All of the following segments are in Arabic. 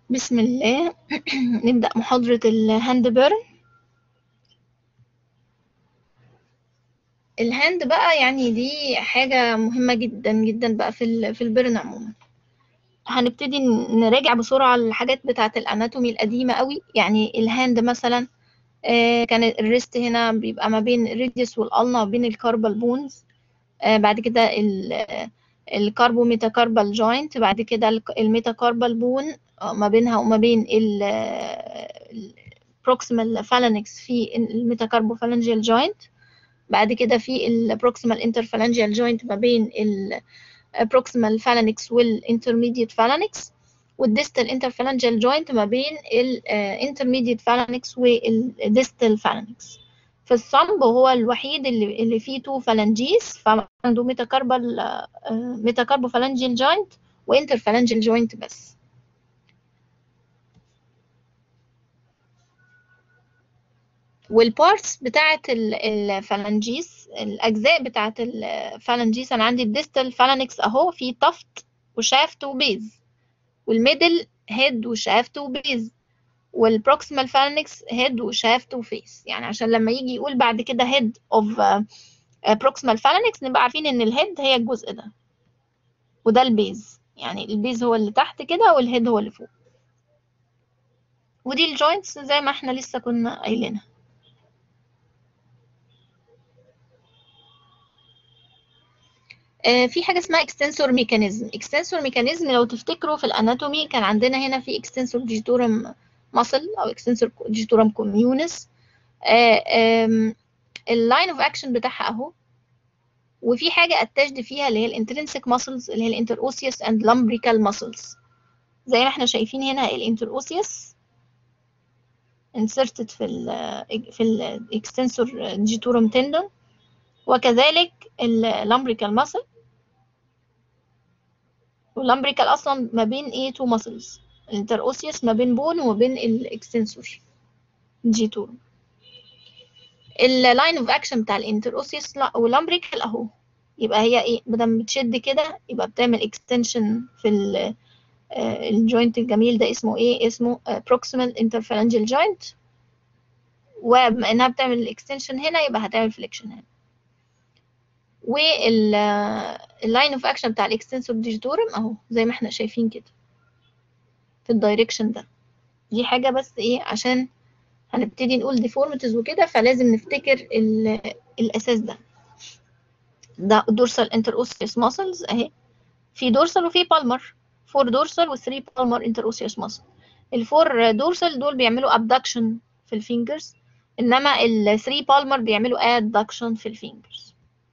بسم الله. نبدأ محاضرة الهاند بيرن. الهاند بقى يعني دي حاجة مهمة جدا جدا بقى في البيرن عموما. هنبتدي نراجع بسرعة الحاجات بتاعة الاناتومي القديمة قوي. يعني الهاند مثلا كان الريست هنا بيبقى ما بين الريديوس والالنا وبين الكاربال بونز. بعد كده الكاربو ميتاكاربال جوينت، بعد كده الميتاكاربال بون ما بينها وما بين البروكسيمال فالانكس في الميتاكاربو فالانجيال جوينت. بعد كده في البروكسيمال انترفالانجيال جوينت ما بين البروكسيمال فالانكس والانترميديت فالانكس، والديستال انترفالانجيال جوينت ما بين الانترميديت فالانكس والديستال فالانكس. في الصلب هو الوحيد اللي فيه تو فالانجيز، فعنده ميتاكاربو فالانجيال جوينت وانترفالانجيال جوينت بس. والبارتس بتاعت الفالنجيس، الأجزاء بتاعت الفالنجيس، أنا عندي الديستال فالانكس أهو، في طفت وشافت وبيز، والميدل هيد وشافت وبيز، والبروكسيمال فالانكس هيد وشافت وفيس. يعني عشان لما يجي يقول بعد كده هيد اوف بروكسيمال فالانكس نبقى عارفين ان الهيد هي الجزء ده، وده البيز. يعني البيز هو اللي تحت كده والهيد هو اللي فوق. ودي الجوينتس زي ما احنا لسه كنا قايلينها. في حاجة اسمها اكستنسور ميكانيزم. اكستنسور ميكانيزم لو تفتكروا في الاناتومي كان عندنا هنا في اكستنسور ديجيتورم ماسل او اكستنسور ديجيتورم كوميونس. اللاين اوف اكشن بتاعها اهو، وفي حاجة اتاشد فيها اللي هي الانترنسيك ماسلز اللي هي الانتر اوسيوس اند لامبريكال ماسلز. زي ما احنا شايفين هنا الانتر اوسيوس inserted في الاكستنسور ديجيتورم تندون، وكذلك اللامبريكال ماسل. واللامبريكال اصلا ما بين ايه تو ماسلز، الانتروسيوس ما بين بون وما بين الاكستنسور جي 2. اللاين اوف اكشن بتاع الانتروسيوس واللامبريكال اهو. يبقى هي ايه، بدل بتشد كده يبقى بتعمل اكستنشن في الجوينت الجميل ده. اسمه ايه؟ اسمه بروكسيمال انترفالانجيال جوينت. وبما انها بتعمل اكستنشن هنا يبقى هتعمل فليكشن هنا. واللاين اوف اكشن بتاع الاكستنسور ديجيتورم اهو زي ما احنا شايفين كده في الدايركشن ده. دي حاجة بس ايه، عشان هنبتدي نقول ديفورميتيز وكده فلازم نفتكر الأساس ده. ده دورسال انتر اوسيوس ماسلز اهي، في دورسال وفي بالمر. 4 دورسال و3 بالمر انتر اوسيوس ماسل. الفور دورسال دول بيعملوا ابدكشن في الفينجرز، انما ال3 بالمر بيعملوا ادكشن في الفينجرز.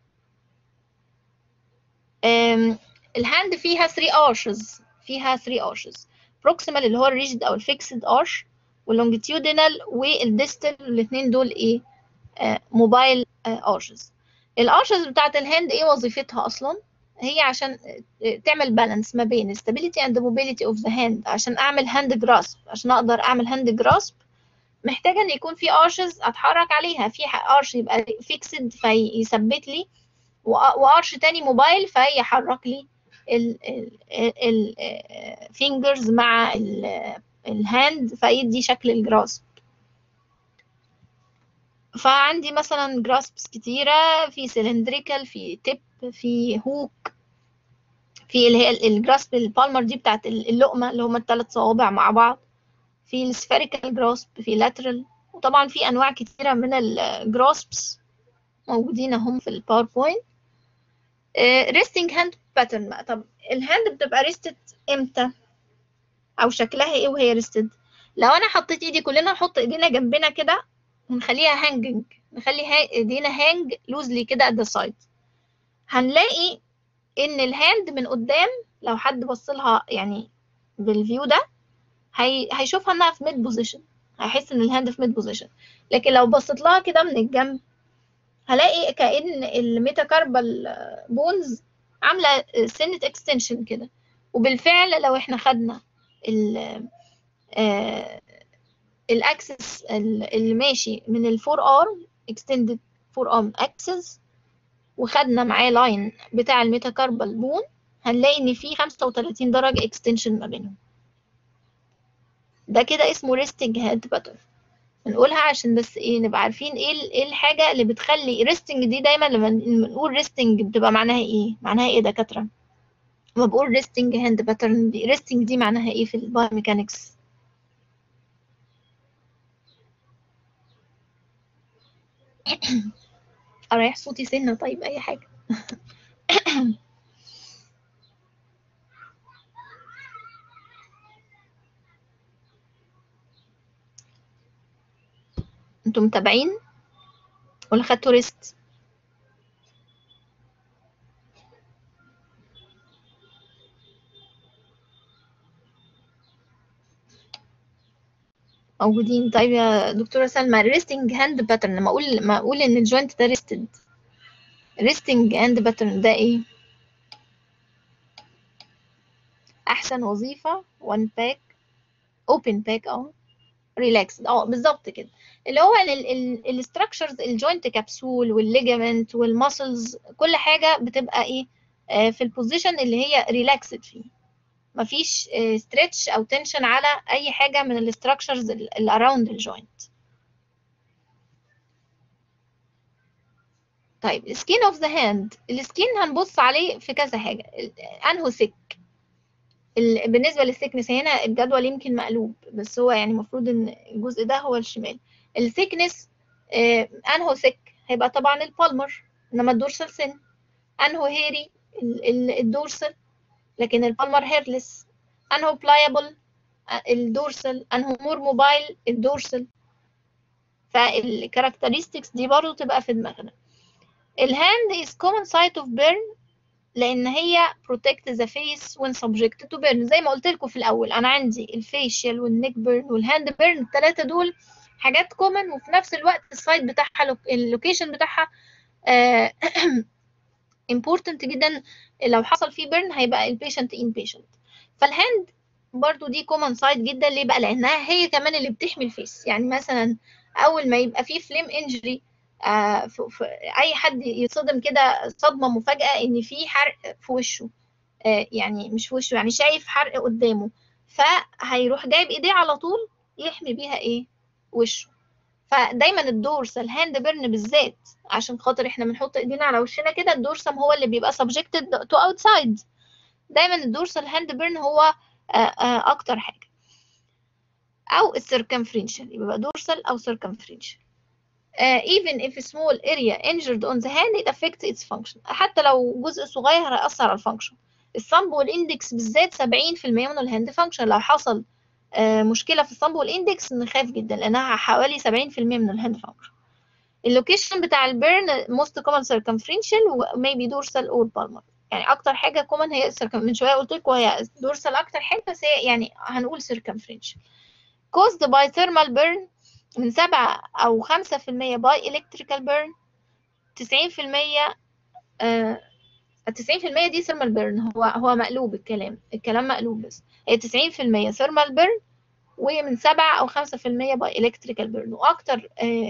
الهاند فيها 3 ارشز، فيها 3 ارشز. بروكسيمال اللي هو الريجد او الفيكسد ارش، واللونجيتيودينال والديستال، الاثنين دول ايه؟ موبايل ارشز. الارشز بتاعت الهاند ايه وظيفتها اصلا؟ هي عشان تعمل بالانس ما بين stability and mobility of the hand. عشان اعمل هاند جراسب، عشان اقدر اعمل هاند جراسب محتاجه ان يكون في ارشز اتحرك عليها. في ارش يبقى فيكسد فيثبت لي، وارش تاني موبايل فيحرك لي الفينجرز مع الهاند فيدي شكل الجراسب. فعندي مثلا جراسبس كتيرة، في سلندريكال، في تيب، في هوك، في اللي هي الجراسب البالمر دي بتاعت اللقمة اللي هما الثلاث صوابع مع بعض، في السفيريكال جراسب، في لاترال. وطبعا في انواع كتيرة من الجراسبس موجودين هم في الباوربوينت. ريستنج هاند باترن بقى. طب الهاند بتبقى ريستد امتى او شكلها ايه وهي ريستد؟ لو انا حطيت ايدي، كلنا نحط ايدينا جنبنا كده ونخليها هانجنج، نخلي ايدينا هانج لوزلي كده at the side. هنلاقي ان الهاند من قدام لو حد بص لها يعني بالفيو ده هيشوفها انها في ميد بوزيشن، هيحس ان الهاند في ميد بوزيشن. لكن لو بصيت لها كده من الجنب هلاقي كأن الميتاكاربال بونز عاملة سنة اكستنشن كده. وبالفعل لو احنا خدنا الاكسس اللي ماشي من الفور ارم extended فور ارم اكسس، وخدنا معاه لاين بتاع الميتاكاربال بون، هنلاقي ان في 35 درجة اكستنشن ما بينهم. ده كده اسمه ريستنج هاند باترن. نقولها عشان بس ايه نبقى عارفين ايه الحاجة اللي بتخلي ريستنج دي. دايما لما نقول ريستنج بتبقى معناها ايه؟ معناها ايه يا دكاترة؟ لما بقول ريستنج هاند باترن دي، ريستنج دي معناها ايه في البايوميكانكس؟ اريح صوتي سنة طيب، اي حاجة. انتوا متابعين ولا خدتوا ريست؟ موجودين. طيب يا دكتورة سلمى، ريستنج هاند باترن لما اقول ان الجوينت ده ريستد، ريستنج هاند باترن ده ايه؟ احسن وظيفة وان باك، اوبن باك، ريلاكس، بالظبط كده. اللي هو الاستراكشرز، الجوينت كبسول والليجامنت والماسلز، كل حاجة بتبقى ايه في البوزيشن اللي هي ريلاكسد فيه، مفيش ستريتش او تنشن على اي حاجة من الاستراكشرز اللي اراوند الجوينت. طيب سكين اوف ذا هاند، السكين هنبص عليه في كذا حاجة. انهو ثيك، بالنسبة للثيكنس هنا الجدول يمكن مقلوب، بس هو يعني المفروض ان الجزء ده هو الشمال. الثيكنس انهو ثيك هيبقى طبعا البالمر، انما الدورسال سن. انهو هيري الدورسال، لكن البالمر هيرلس. انهو بلايبل الدورسال، انهو مور موبايل الدورسال. فالكاركترستكس دي برضو تبقى في دماغنا. الهاند is common site of burn لان هي protect the face when subjected to burn. زي ما قلت لكم في الاول، انا عندي الفيشيال والنيك بيرن والهاند بيرن، الثلاثه دول حاجات كومن، وفي نفس الوقت السايت بتاعها اللوكيشن بتاعها important جدا. لو حصل فيه بيرن هيبقى البيشنت ان بيشنت. فالهاند برضو دي كومن سايت جدا. ليه بقى؟ لانها هي كمان اللي بتحمي الفيس. يعني مثلا اول ما يبقى فيه فليم انجري، اي حد يتصدم كده صدمه مفاجاه ان في حرق في وشه، يعني مش في وشه، يعني شايف حرق قدامه، فهيروح جايب ايديه على طول يحمي بيها ايه؟ وشه. فدايما الدورسال هاند بيرن بالذات، عشان خاطر احنا بنحط ايدينا على وشنا كده، الدورسم هو اللي بيبقى subjected to outside. دايما الدورسال هاند بيرن هو اكتر حاجه. او السيركمفرنشال، يبقى دورسال او سيركمفرنشال. even if a small area injured on the hand it affects its function. حتى لو جزء صغير هيأثر على الفانكشن. الثumb والاندكس بالذات 70% من الهاند فانكشن. لو حصل مشكلة في الثumb والاندكس نخاف جدا، لأنها حوالي 70% من الهاند فانكشن. اللوكيشن بتاع البيرن most common circumferential و maybe dorsal or palmar. يعني أكتر حاجة common هي من شوية قلت لكم هي dorsal أكتر حاجة، بس هي يعني هنقول circumferential. caused by thermal burn من 7 أو 5% by electrical burn. 90% 90% دي thermal burn. هو مقلوب، الكلام مقلوب، بس هي 90% thermal burn، ومن 7 أو 5% by electrical burn. وأكتر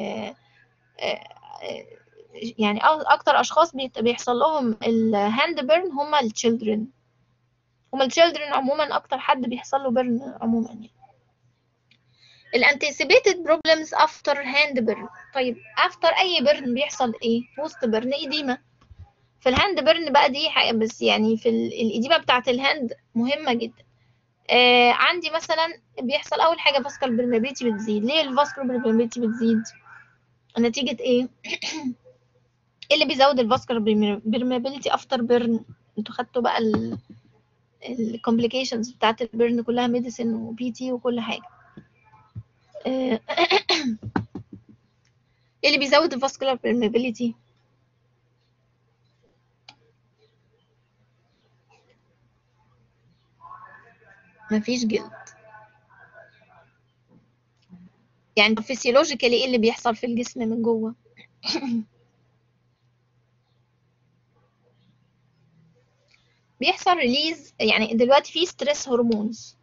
يعني أكتر أشخاص بيحصل لهم الهاند بيرن هم التشيلدرن. عموما أكتر حد بيحصل له بيرن عموما يعني. الانتسيبيتد بروبلمز افتر هاند بيرن. طيب افتر اي بيرن بيحصل ايه؟ وسط بيرن ايديما. في الهاند بيرن بقى دي حاجه، بس يعني في الايديما بتاعه الهاند مهمه جدا. عندي مثلا بيحصل اول حاجه فاسكال برميابيلتي بتزيد. ليه الفاسكال برميابيلتي بتزيد؟ نتيجه ايه؟ اللي بيزود الفاسكال برميابيلتي افتر بيرن؟ انتوا خدتوا بقى الكومبليكيشنز بتاعه البيرن كلها، ميديسن وبي تي وكل حاجه. ايه اللي بيزود الفاسكولار برميابيلتي؟ مفيش جلد. يعني فيسيولوجيكالي ايه اللي بيحصل في الجسم من جوه؟ بيحصل ريليز. يعني دلوقتي في ستريس هرمونز.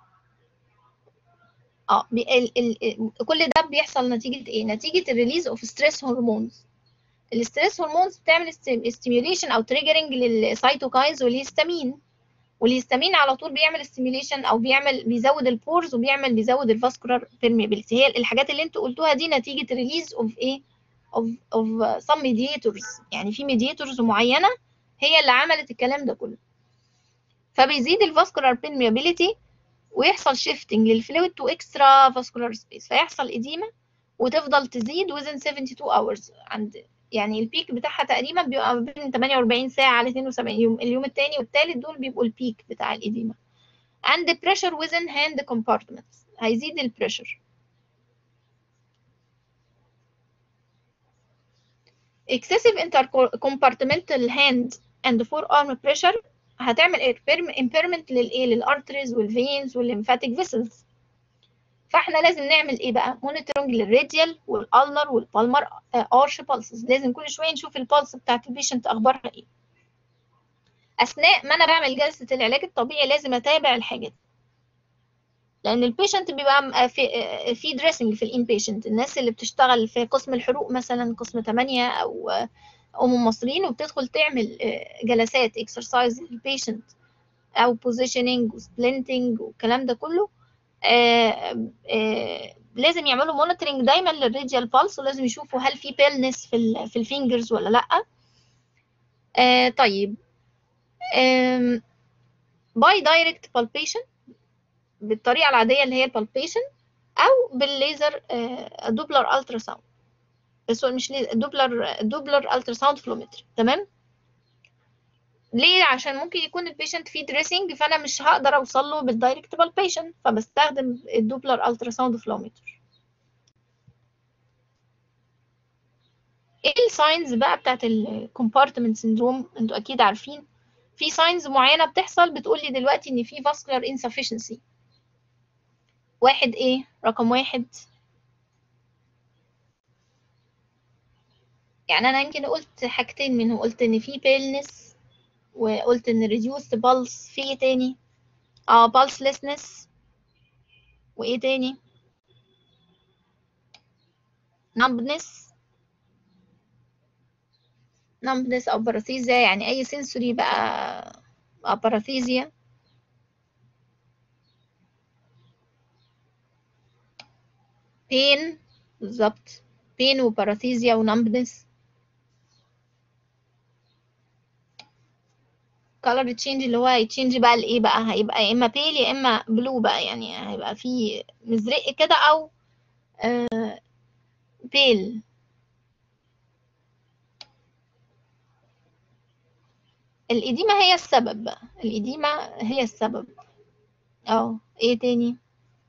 كل ده بيحصل نتيجة ايه؟ نتيجة الريليز اوف ستريس هرمونز. الستريس هرمونز بتعمل ستيميوليشن او تريجرنج للسيتوكاينز والهيستامين. والهستامين على طول بيعمل ستيميوليشن او بيزود البورز بيزود الفاسكولار بيرميابيليتي. هي الحاجات اللي انتوا قلتوها دي نتيجه ريليز اوف ايه، اوف سم ميدياتورز، يعني في ميدياتورز معينه هي اللي عملت الكلام ده كله. فبيزيد الفاسكولار بيرميابيليتي ويحصل شيفتنج للفلويد تو اكسترا فاسكولار سبيس، فيحصل اديمه وتفضل تزيد within 72 hours. عند يعني البيك بتاعها تقريبا بيبقى ما بين 48 ساعة ل 72 يوم. اليوم الثاني والثالث دول بيبقوا البيك بتاع الإديمة. and pressure within hand compartments، هيزيد البريشر. excessive intercompartmental hand and forearm pressure هتعمل impairment للايه، للارتريز والفينز والليمفاتيك فيسلز. فاحنا لازم نعمل ايه بقى، مونيتورنج للراديال والالنر والبالمر ارش بالسز. لازم كل شويه نشوف البلس بتاعت البيشنت اخبارها ايه. اثناء ما انا بعمل جلسه العلاج الطبيعي لازم اتابع الحاجات، لان البيشنت بيبقى في دريسنج في الانبيشنت. الناس اللي بتشتغل في قسم الحروق مثلا، قسم 8 او مصريين، وبتدخل تعمل جلسات اكسرسايز للبيشنت او بوزيشننج وسبلنتنج والكلام ده كله. لازم يعملوا مونيتورنج دايما للراديال بالس، ولازم يشوفوا هل في بيلنس في الفينجرز ولا لا. طيب باي دايركت بالبيشن بالطريقه العاديه اللي هي البالبيشن، او بالليزر دوبلر الترا ساوند، بس مش دوبلر الترا ساوند فلومتر. تمام. ليه؟ عشان ممكن يكون البيشنت فيه دريسنج، فانا مش هقدر اوصل له بالدايركت بالبيشن، فبستخدم الدوبلر الترا ساوند فلومتر. ايه الساينز بقى بتاعت الكومبارتمنت سيندروم؟ انتوا اكيد عارفين في ساينز معينه بتحصل بتقول لي دلوقتي ان في فاسكولار insufficiency. واحد ايه؟ رقم واحد، يعني انا يمكن قلت حاجتين منه، قلت ان في بيلنس وقلت ان reduced pulse. في ايه تاني؟ pulselessness. وايه تاني؟ numbness او paresthesia، يعني اي sensory بقى paresthesia. pain، بالظبط، pain وparesthesia ونumbness. color change اللي هو هيتشينج بقى لايه بقى، هيبقى يا اما بيل يا اما بلو بقى، يعني هيبقى فيه مزرق كده او بيل. الإديمة هي السبب بقى، الإديمة هي السبب. ايه تاني؟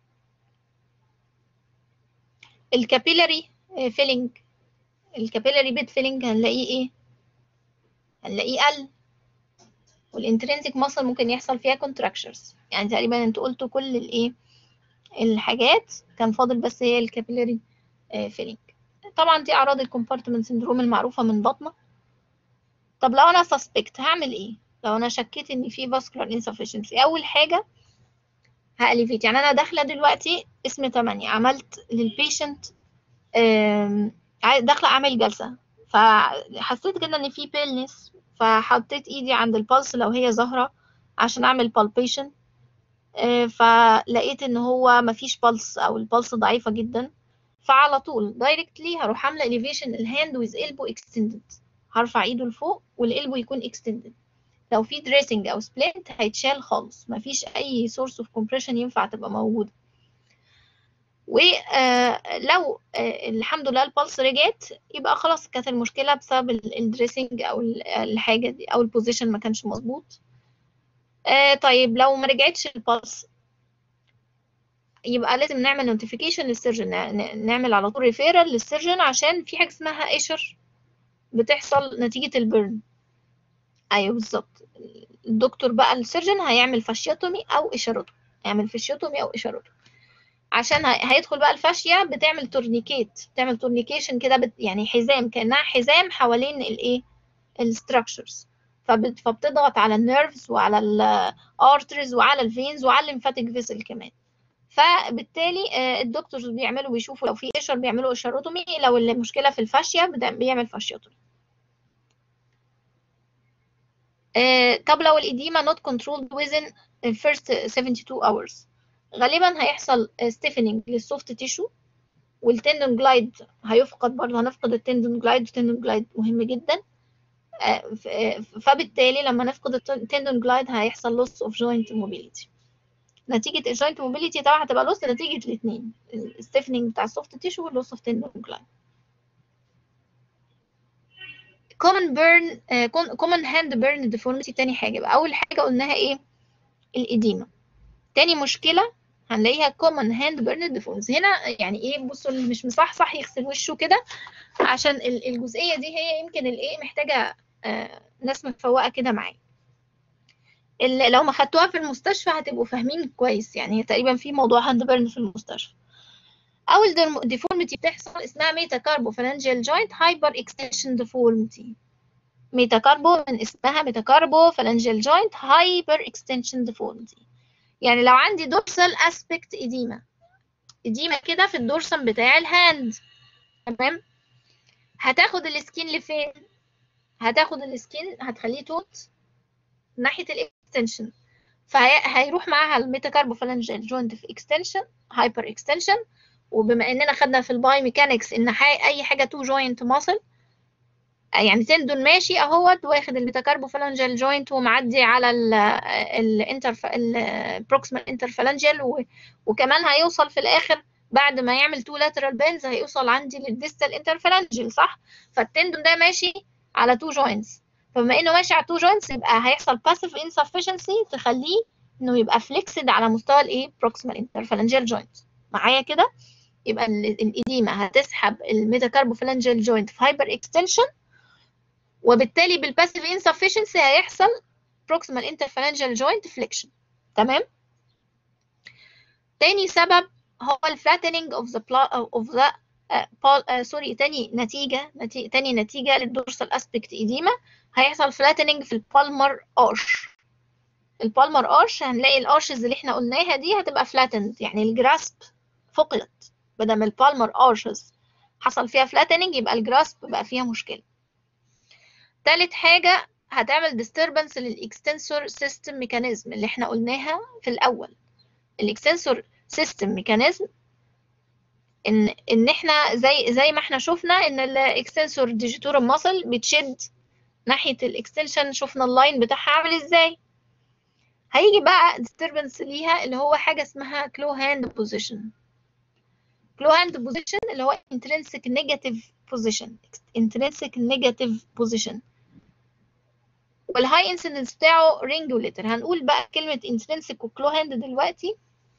الكابيلاري فيلينج، الكابيلاري بيد فيلينج هنلاقيه ايه؟ هنلاقيه قل. والانترنسيك ماسل ممكن يحصل فيها كونتراكشرز. يعني تقريبا انتوا قلتوا كل الايه الحاجات، كان فاضل بس هي الكابيلاري فيلينج. طبعا دي اعراض الكومبارتمنت سندروم المعروفه من بطنه. طب لو انا سسبكت هعمل ايه؟ لو انا شكيت ان في فاسكولار انسفشنسي، اول حاجه هاليفيت. يعني انا داخله دلوقتي اسم 8، عملت للبيشنت داخله اعمل جلسه، فحسيت كده ان في بيلنس، فحطيت ايدي عند البلس لو هي ظاهره عشان اعمل بالبيشن. فلقيت ان هو مفيش بلس او البلس ضعيفه جدا، فعلى طول دايركتلي هروح عامله elevation الهاند with elbow extended. هرفع ايده لفوق والالبو يكون extended. لو في دريسنج او سبلنت هيتشال خالص، مفيش اي سورس اوف كومبريشن ينفع تبقى موجوده. ولو الحمد لله البلس رجعت، يبقى خلاص كانت المشكله بسبب الدريسنج او الحاجه دي، او البوزيشن ما كانش مظبوط. طيب لو ما رجعتش البلس، يبقى لازم نعمل نوتيفيكيشن للسيرجن، نعمل على طول ريفيرال للسيرجن، عشان في حاجه اسمها ايشر بتحصل نتيجه البرن. ايوه بالظبط. الدكتور بقى السيرجن هيعمل فاشيوتومي او اشاروتومي، هيعمل فاشيوتومي او اشاروتومي، عشان هيدخل بقى الفاشية بتعمل تورنيكيت، بتعمل تورنيكيشن كده، يعني حزام، كأنها حزام حوالين الايه الستراكشرز، فبتضغط على النيرفز وعلى الارترز وعلى الفينز وعلى الليمفاتيك فيسل كمان. فبالتالي الدكتورز بيشوفوا لو في قشر بيعملوا اشاروتومي، لو المشكله في الفاشية بيعمل فاشيوتومي. طب لو الإديمة not controlled within the first 72 hours غالبا هيحصل stiffening للسوفت تيشو، والتندون جلايد هيفقد برضه، هنفقد التندون جلايد، والتندون جلايد مهم جدا. فبالتالي لما نفقد التندون جلايد هيحصل loss of joint mobility. نتيجة الجوينت موبيليتي طبعا هتبقى لوس نتيجة الاثنين، الستيفنينج بتاع السوفت تيشو واللوس اوف تندون جلايد. common hand burn deformity تاني حاجة بقى. أول حاجة قلناها إيه؟ الإديمة. تاني مشكلة هنلاقيها common hand burn deformity. هنا يعني إيه، بصوا اللي مش مصحصح يغسل وشه كده، عشان الجزئية دي هي يمكن الإيه محتاجة ناس متفوقة كده معايا. لو ما خدتوها في المستشفى هتبقوا فاهمين كويس، يعني تقريبا في موضوع هاند بيرن في المستشفى. أول ديفورميتي بتحصل اسمها ميتاكاربوفالانجيال جوينت هايبر اكستنشن ديفورميتي. ميتاكاربو من اسمها ميتاكاربوفالانجيال جوينت هايبر اكستنشن ديفورميتي. يعني لو عندي دورسال اسبكت إديمة كده في الدورسم بتاع الهاند، تمام، هتاخد السكين لفين؟ هتاخد السكين هتخليه توت ناحية الاكستنشن، فهيروح معاها الميتاكاربوفالانجيال جوينت في اكستنشن هايبر اكستنشن. وبما اننا خدنا في الباي ميكانكس ان اي حاجه تو جوينت ماسل، يعني تندون ماشي اهوت واخد الميتاكاربوفالانجيال جوينت ومعدي على البروكسيمال انترفالانجيال، وكمان هيوصل في الاخر بعد ما يعمل تو لاترال بينز هيوصل عندي للديستال انترفالانجيال، صح؟ فالتندون ده ماشي على تو جوينتس، فبما انه ماشي على تو جوينتس يبقى هيحصل باسيف انسفشنسي تخليه انه يبقى فليكسد على مستوى الايه بروكسيمال انترفالانجيال جوينت. معايا كده؟ يبقى الإديمة هتسحب الميتاكاربوفالانجيال جوينت في هايبر اكستنشن، وبالتالي بالباسيف انسفشنسي هيحصل بروكسيمال انترفالانجيال جوينت فليكشن. تمام. تاني سبب هو الفلاتنينج اوف ذا تاني نتيجة للدورسال اسبكت إديمة هيحصل فلاتنينج في البالمر ارش. البالمر ارش هنلاقي الارشز اللي احنا قلناها دي هتبقى فلاتند، يعني الجراسب فقدت، بدل ما البالمر ارشز حصل فيها فلاتنينج يبقى الجراسب بقى فيها مشكلة. تالت حاجة هتعمل disturbance للإكستنسور سيستم ميكانيزم اللي احنا قلناها في الأول. الإكستنسور سيستم ميكانيزم إن احنا زي ما احنا شفنا إن الإكستنسور ديجيتورم ماسل بتشد ناحية الإكستنشن، شفنا اللاين بتاعها عامل إزاي. هيجي بقى disturbance ليها اللي هو حاجة اسمها كلو هاند بوزيشن. كلو هاند بوزيشن اللي هو intrinsic negative position. intrinsic negative position والهاي انسيدنس بتاعه رينجوليتر. هنقول بقى كلمة intrinsic وكلو هاند دلوقتي.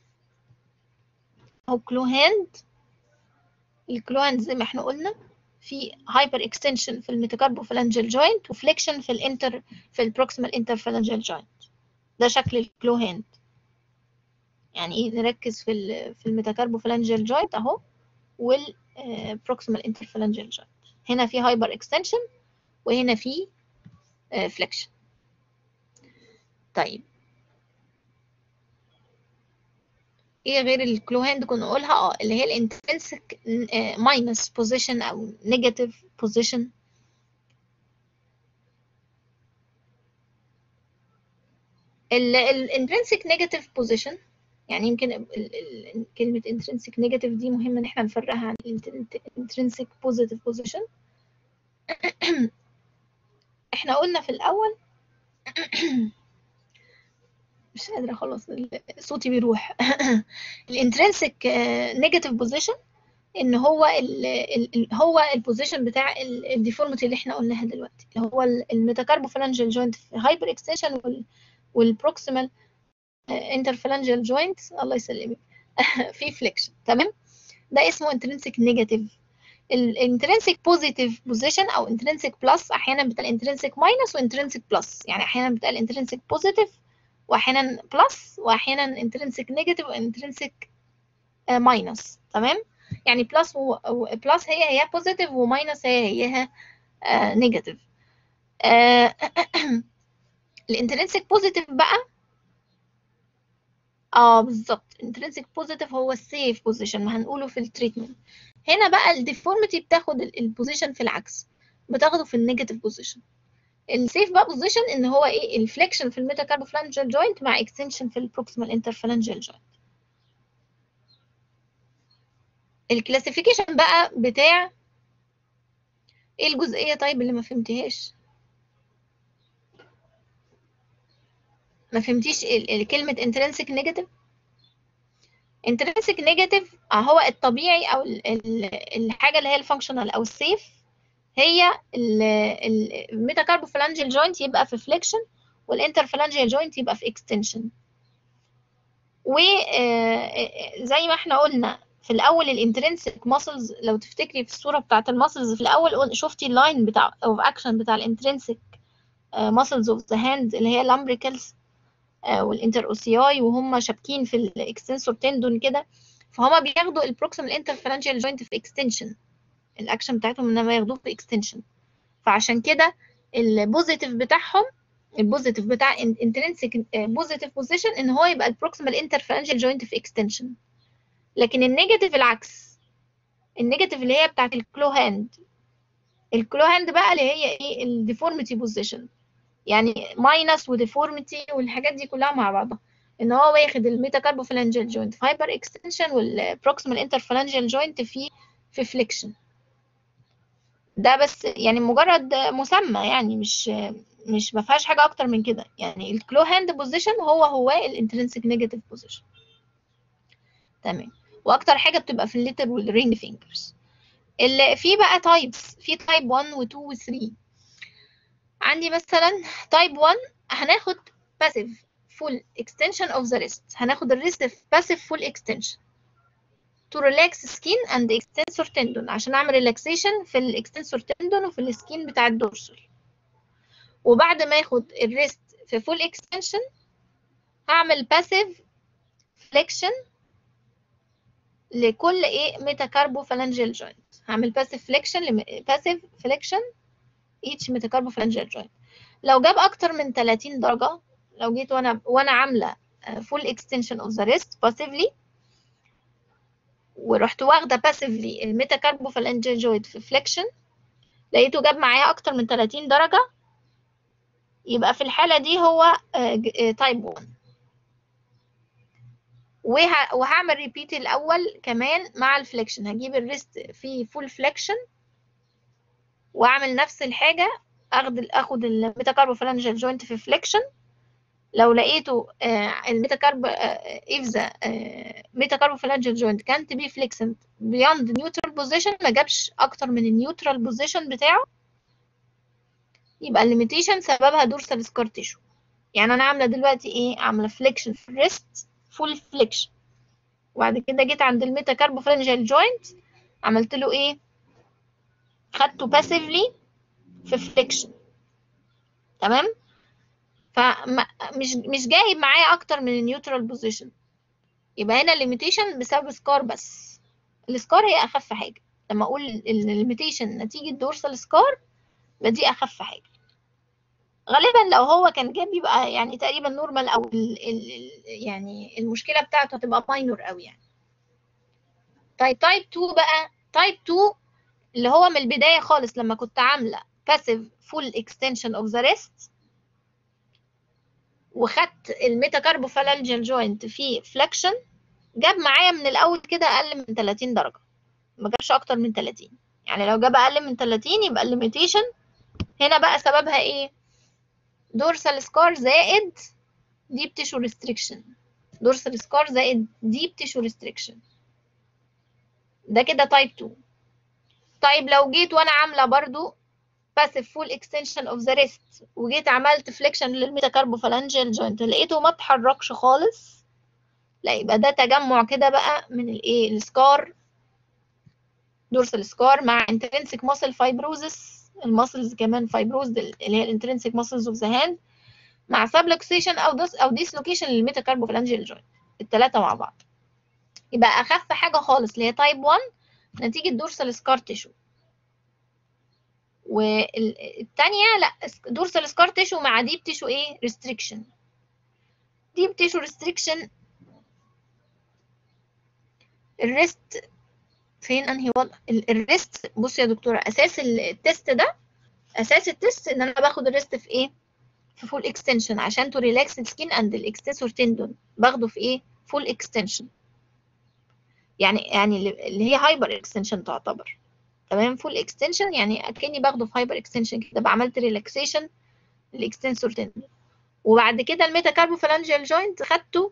أو كلو هاند، الكلو هاند زي ما احنا قلنا في هايبر اكستنشن في الميتاكاربوفالانجيال جوينت وفليكشن في البروكسيمال انترفالانجيال جوينت. ده شكل الكلو هاند. يعني ايه، نركز في الميتاكاربوفالانجيال جوينت اهو، والبروكسيمال انترفالانجيال جوينت. هنا في هايبر اكستنشن وهنا في فليكشن. طيب ايه غير الكلو هاند كنا نقولها؟ اللي هي الانترنسك ماينس بوزيشن او نيجاتيف بوزيشن. الانترنسك نيجاتيف بوزيشن يعني يمكن كلمة intrinsic negative دي مهم ان احنا نفرقها عن intrinsic positive position. احنا قلنا في الاول مش قادرة خلاص صوتي بيروح. الانترنسك نيجاتيف بوزيشن ان هو هو البوزيشن بتاع الديفورميتي اللي احنا قلناها دلوقتي، اللي هو الميتاكاربوفالانجيال جوينت في هايبر اكستنشن والبروكسيمال انترفالانجيال جوينت الله يسلمك في فليكشن. تمام، ده اسمه intrinsic negative. الانترنسك بوزيتيف بوزيشن او intrinsic بلس، احيانا بتبقى intrinsic ماينس وانترنسك بلس، يعني احيانا بتبقى intrinsic بوزيتيف واحيانا بلس واحيانا intrinsic نيجاتيف وانترنسك ماينس. تمام، يعني بلس بلس هي بوزيتيف وماينس هي نيجاتيف. الانترنسك بوزيتيف بقى بالظبط، intrinsic positive هو السيف بوزيشن ما هنقوله في التريتمنت. هنا بقى الديفورميتي بتاخد البوزيشن في العكس، بتاخده في النيجاتيف بوزيشن. السيف بقى بوزيشن ان هو ايه؟ الفليكشن في الميتاكاربوفلانجيال جوينت مع اكستنشن في البروكسيمال انترفالانجيال جوينت. الكلاسيفيكيشن بقى بتاع ايه الجزئيه طيب اللي ما فهمتهاش؟ ما فهمتيش كلمه intrinsic negative؟ intrinsic negative هو الطبيعي او الحاجه اللي هي الفانكشنال او السيف، هي الميتاكاربوفلانجيال جوينت يبقى في فليكشن والانترفالانجيال جوينت يبقى في اكستنشن. وزي ما احنا قلنا في الاول الانترنسك ماسلز، لو تفتكري في الصوره بتاعت الماسلز في الاول شفتي اللاين بتاع اوف اكشن بتاع الانترنسك ماسلز اوف ذا هاند اللي هي الامبريكلز والانتر اوسياي، وهم شابكين في الاكستنسور تندون كده، فهم بياخدوا البروكسيمال انترفالانجيال جوينت في اكستنشن، الاكشن بتاعتهم انما ياخدوه في اكستنشن. فعشان كده البوزيتيف بتاعهم، البوزيتيف بتاع intrinsic بوزيتيف بوزيشن ان هو يبقى البروكسيمال انترفالانجيال جوينت في اكستنشن. لكن النيجاتيف العكس، النيجاتيف اللي هي بتاعت الكلو هاند، الكلو هاند بقى اللي هي ايه؟ الديفورميتي بوزيشن، يعني ماينس وديفورميتي والحاجات دي كلها مع بعضها، ان هو واخد الميتاكاربوفلانجيال جوينت في هايبر اكستنشن والبروكسيمال انترفالانجيال جوينت في فليكشن. ده بس يعني مجرد مسمى، يعني مش ما فيهاش حاجه اكتر من كده. يعني الكلو هاند بوزيشن هو الانترنسك نيجاتيف بوزيشن. تمام. واكتر حاجه بتبقى في الليتر والرينج فينجرز. اللي في بقى تايبس، في تايب 1 و2 و3. عندي مثلا تايب 1 هناخد باسيف فول اكستنشن اوف ذا ريست، هناخد الريست في باسيف فول اكستنشن to relax skin and extensor tendon، عشان اعمل ريلاكسيشن في الاكستنسور تندون وفي السكين بتاع الدورسال. وبعد ما اخد الريست في فول اكستنشن هعمل باسيف فليكشن لكل ايه؟ ميتاكاربوفالانجيال جوينت. هعمل باسيف فليكشن باسيف فليكشن each ميتاكاربوفالانجيال جوينت. لو جاب اكتر من 30 درجه، لو جيت وانا عامله فول اكستنشن اوف ذا ريست باسيفلي، ورحت واخده باسيفلي الميتاكاربوفالانجيال جوينت في فليكشن، لقيته جاب معايا اكتر من 30 درجه، يبقى في الحاله دي هو تايب 1. وهعمل ريبيت الاول كمان مع الفليكشن، هجيب الريست في فول فليكشن واعمل نفس الحاجه، اخد الميتاكاربوفالانجيال جوينت في فليكشن. لو لقيته الميتاكارب if the metacarpophalangeal joint can't be flexed beyond neutral position، ما جابش اكتر من النيوترال بوزيشن بتاعه، يبقى الليميتيشن سببها دورسال سكار تيشو. يعني انا عامله دلوقتي ايه؟ عامله فليكشن في الريست فول فليكشن، وبعد كده جيت عند الميتاكاربوفالانجيال جوينت عملت له ايه؟ خدته باسيفلي في فليكشن. تمام. فمش جايب معايا اكتر من النيوترال بوزيشن، يبقى هنا الليميتيشن بسبب سكار بس. السكار هي اخف حاجه، لما اقول الليميتيشن نتيجه دورسال سكار دي اخف حاجه. غالبا لو هو كان جاب يبقى يعني تقريبا نورمال، او يعني المشكله بتاعته هتبقى ماينور قوي يعني. طيب تايب 2 بقى، تايب 2 اللي هو من البدايه خالص لما كنت عامله باسيف فول اكستنشن اوف ذا ريست وخدت الميتاكاربوفالانجيال جوينت في فليكشن، جاب معايا من الاول كده اقل من 30 درجه، ما جابش اكتر من 30. يعني لو جاب اقل من 30 يبقى الليميتيشن هنا بقى سببها ايه؟ دورسال سكار زائد ديب تيشو ريستريكشن. دورسال سكار زائد ديب تيشو ريستريكشن، ده كده تايب 2. طيب لو جيت وانا عامله برضو باسيف فول اكستنشن اوف ذا ريست وجيت عملت فليكشن للميتاكاربوفالانجيال جوينت لقيته ما اتحركش خالص، لا يبقى ده تجمع كده بقى من الايه؟ السكار، دورسال سكار مع انترنسك ماسل فايبروزس، الماسلز كمان فايبروز اللي هي الانترنسك ماسلز اوف ذا هاند، مع سبلكسيشن او ديسلوكيشن للميتاكاربوفالانجيال جوينت، الثلاثه مع بعض. يبقى اخف حاجه خالص اللي هي تايب 1 نتيجه دورسال سكار تيشو. والثانيه لا، دورسال سكار تيشو مع ديب تيشو ايه؟ ريستريكشن. ديب تيشو ريستريكشن الريست فين؟ انهي وضع الريست؟ بصي يا دكتوره، اساس التست ده اساس التست ان انا باخد الريست في ايه، في فول اكستنشن عشان تو ريلاكس السكين اند الاكستنسور تندون، باخده في ايه، فول اكستنشن. يعني اللي هي هايبر اكستنشن تعتبر. تمام، فول اكستنشن يعني اكني باخده في هايبر اكستنشن كده، بقى عملت ريلاكسيشن للاكستنسور تندون. وبعد كده الميتاكاربوفالانجيال جوينت خدته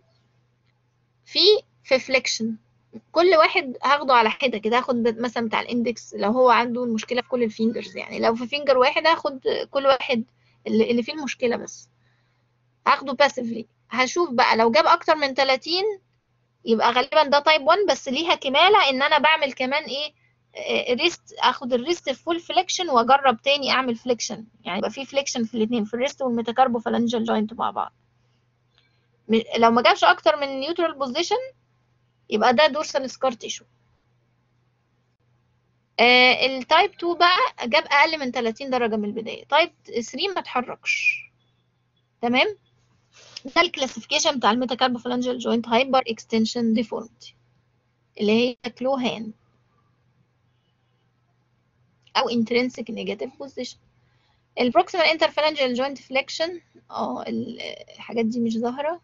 في فليكشن. كل واحد هاخده على حده كده، هاخد مثلا بتاع الاندكس لو هو عنده المشكله في كل الفينجرز، يعني لو في فينجر واحد هاخد كل واحد اللي فيه المشكله بس، هاخده باسفلي. هشوف بقى لو جاب اكتر من 30 يبقى غالبا ده تايب 1، بس ليها كماله ان انا بعمل كمان ايه، ريست، اخد الريست في فول فليكشن واجرب تاني اعمل فليكشن، يعني يبقى في فليكشن في الاثنين، في الريست والميتاكاربوفالانجيال جوينت مع بعض. لو ما جابش اكتر من نيوترال بوزيشن يبقى ده دورسال سكار تيشو. التايب 2 بقى جاب اقل من 30 درجه من البدايه، تايب 3 ما اتحركش. تمام، ده الكلاسيفيكيشن بتاع الميتاكاربوفالانجيال جوينت هايبر اكستنشن ديفورميتي اللي هي كلوهان او intrinsic negative position. البروكسيمال انترفالانجيال جوينت فليكشن، الحاجات دي مش ظاهره.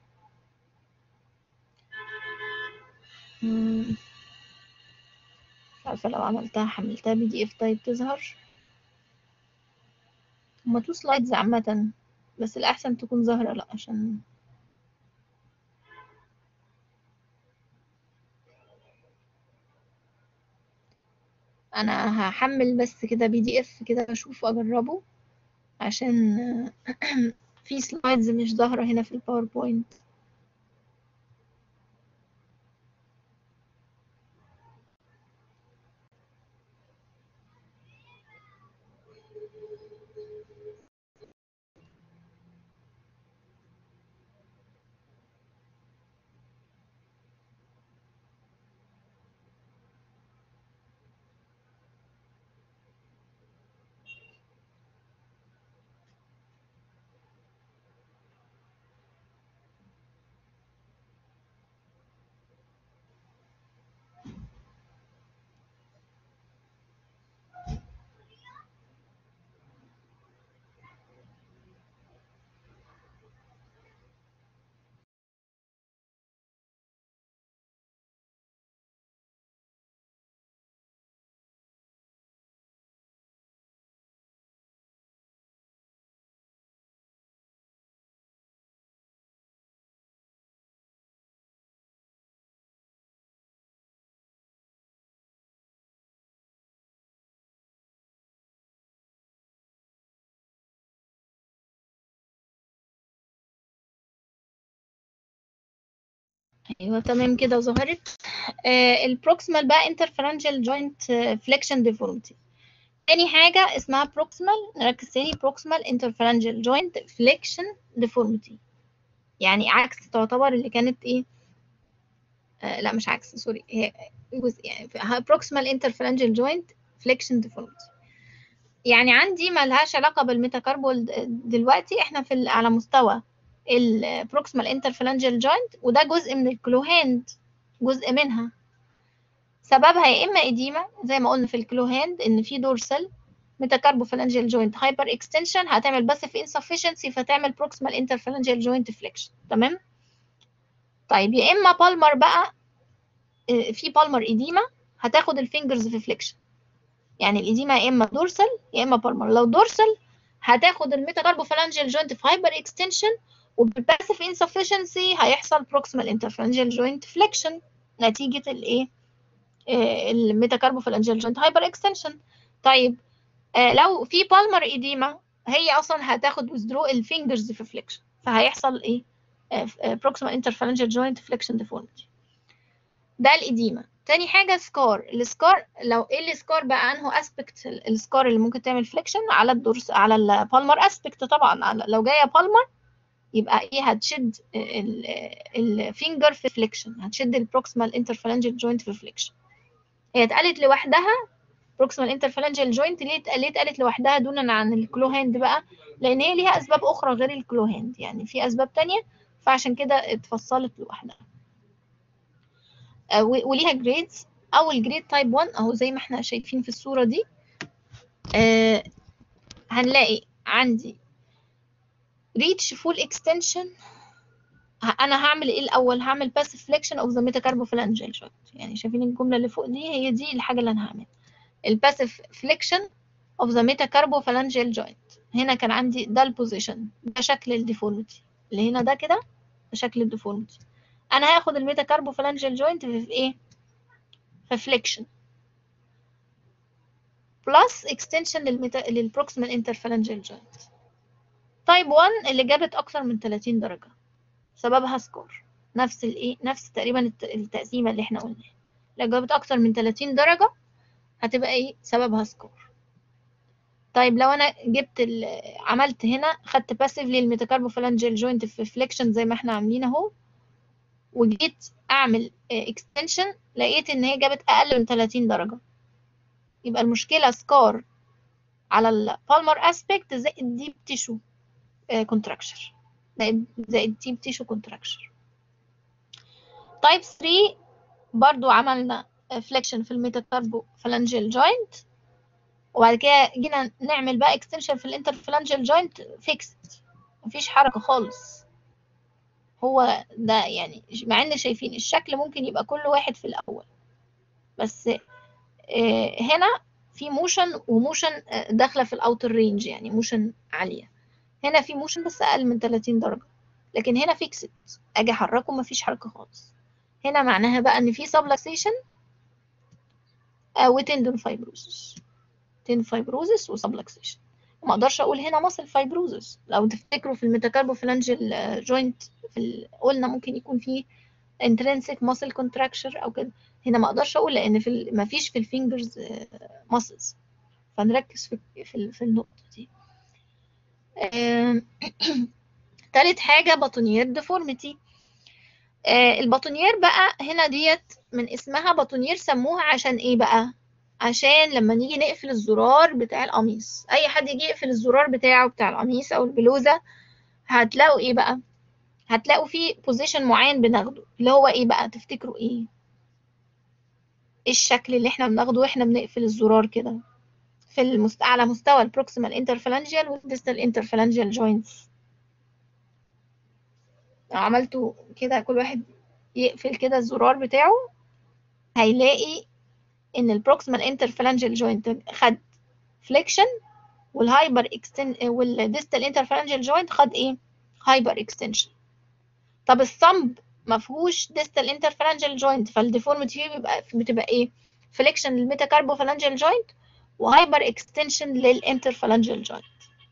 مش عارفه لو عملتها حملتها PDF طيب تظهر. هما 2 سلايدز عامه، بس الاحسن تكون ظاهره، لا عشان انا هحمل بس كده PDF كده اشوف اجربه، عشان في سلايدز مش ظاهرة هنا في الباوربوينت. ايوه تمام كده ظهرت. البروكسيمال بقى انترفرنجال جوينت فليكشن ديفورميتي. تاني حاجة اسمها بروكسيمال، نركز تاني، بروكسيمال انترفرنجال جوينت فليكشن ديفورميتي، يعني عكس تعتبر اللي كانت ايه، لا مش عكس، سوري، هي جزء يعني بروكسيمال انترفرنجال جوينت فليكشن ديفورميتي. يعني عندي ملهاش علاقة بالميتاكاربول دلوقتي، احنا على مستوى البروكسيمال انترفالانجيال جوينت، وده جزء من الكلوهاند، جزء منها. سببها يا اما اديمه زي ما قلنا في الكلوهاند ان في دورسال ميتاكاربوفالانجيال جوينت هايبر اكستنشن هتعمل بس في insufficiency فتعمل بروكسيمال انترفالانجيال جوينت فليكشن. تمام. طيب يا اما بالمر بقى، في بالمر اديمه هتاخد الفينجرز في فليكشن، يعني الإديمة يا إما دورسال يا إما بالمر. لو دورسال هتاخد الميتاكاربوفالانجيال جوينت في هايبر اكستنشن، وبالباسيف انسفشنسي هيحصل بروكسيمال انترفالانجيال جوينت فليكشن نتيجة الايه، الميتاكاربوفالانجيال جوينت هايبر اكستنشن. طيب لو في بالمر إديمة هي أصلا هتاخد withdraw الفينجرز في فليكشن، فهيحصل ايه، بروكسيمال انترفالانجيال جوينت فليكشن ديفورميتي. ده الإديمة. تاني حاجة سكار. السكار، لو ايه السكار بقى، انه اسبكت السكار اللي ممكن تعمل فليكشن على الدورس، على البالمر اسبكت طبعا. لو جايه بالمر يبقى ايه، هتشد الفينجر في فليكشن، هتشد البروكسيمال انترفالانجيال جوينت في فليكشن. هي اتقالت لوحدها بروكسيمال انترفالانجيال جوينت، ليه اتقالت لوحدها دونا عن الكلوهاند بقى؟ لان هي ليها اسباب اخرى غير الكلوهاند، يعني في اسباب تانية، فعشان كده اتفصلت لوحدها. وليها جريدز. اول جريد تايب 1 اهو زي ما احنا شايفين في الصوره دي، هنلاقي عندي reach full extension. انا هعمل ايه الاول؟ هعمل passive flexion of the metacarpophalangeal joint. يعني شايفين الجمله اللي فوق دي؟ هي دي الحاجه اللي انا هعملها، الباسيف flexion of the metacarpophalangeal joint. هنا كان عندي ده البوزيشن، ده شكل الديفورميتي اللي هنا ده كده، ده شكل الديفورميتي. انا هاخد الميتاكاربوفالانجيال جوينت في ايه؟ في فليكشن بلس اكستنشن للبروكسيمال انترفالانجيال جوينت. تايب 1 اللي جابت اكتر من 30 درجه سببها سكور، نفس الايه، نفس تقريبا التقسيمه اللي احنا قلناها. لو جابت اكتر من 30 درجه هتبقى ايه سببها سكور. طيب لو انا جبت عملت هنا خدت باسيفلي الميتاكاربوفالانجيال جوينت في فليكشن زي ما احنا عاملين اهو، وجيت اعمل اكستنشن لقيت ان هي جابت اقل من 30 درجه، يبقى المشكله سكار على البالمر اسبيكت زائد الديب تيشو كونتراكشر، زائد الديب تيشو كونتراكشر. تايب 3 برضو عملنا فليكشن في الميتاكاربوفالانجيال جوينت، وبعد كده جينا نعمل بقى اكستنشن في الانترفالانجيال جوينت فيكسد، مفيش حركه خالص. هو ده يعني، مع ان شايفين الشكل ممكن يبقى كل واحد في الاول، بس هنا في موشن وموشن داخله في الاوتر رينج، يعني موشن عاليه. هنا في موشن بس اقل من 30 درجه، لكن هنا فيكسد اجي احركه مفيش حركه خالص. هنا معناها بقى ان في سبلكسيشن وتندون فايبروزس، تندون فايبروزس وسبلكسيشن. ما اقدرش اقول هنا ماسل فايبروزس. لو تفتكروا في الميتاكاربوفالانجيال جوينت قلنا ممكن يكون فيه intrinsic muscle contracture او كده. هنا ما اقدرش اقول لان ما فيش في الفينجرز muscles، فنركز في النقطه دي. تالت حاجه باتونير ديفورميتي. الباتونير بقى هنا ديت من اسمها باتونير، سموها عشان ايه بقى؟ عشان لما نيجي نقفل الزرار بتاع القميص، اي حد يجي يقفل الزرار بتاعه بتاع القميص او البلوزه، هتلاقوا ايه بقى؟ هتلاقوا فيه بوزيشن معين بناخده، اللي هو ايه بقى؟ تفتكروا ايه الشكل اللي احنا بناخده واحنا بنقفل الزرار كده في على مستوى البروكسيمال انترفالانجيال والديستال انترفالانجيال جوينتس؟ لو عملتوا كده كل واحد يقفل كده الزرار بتاعه، هيلاقي ان البروكسيمال انترفالانجيال جوينت خد فليكشن، والهايبر اكستن والديستال انترفالانجيال جوينت خد ايه؟ هايبر اكستنشن. طب الثمب ما فيهوش ديستال انترفالانجيال جوينت، فالديفورميتي فيه بتبقى ايه؟ فليكشن للميتاكاربوفالانجيال جوينت وهايبر اكستنشن للانترفالانجيال جوينت.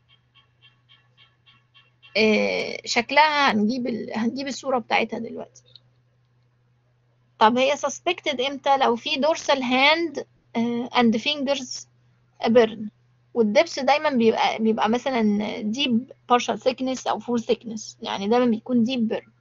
شكلها هنجيب الصورة بتاعتها دلوقتي. طب هي suspected امتى؟ لو في dorsal hand and fingers burn، والدبس دايما بيبقى مثلا deep partial thickness او full thickness، يعني دايما بيكون deep burn.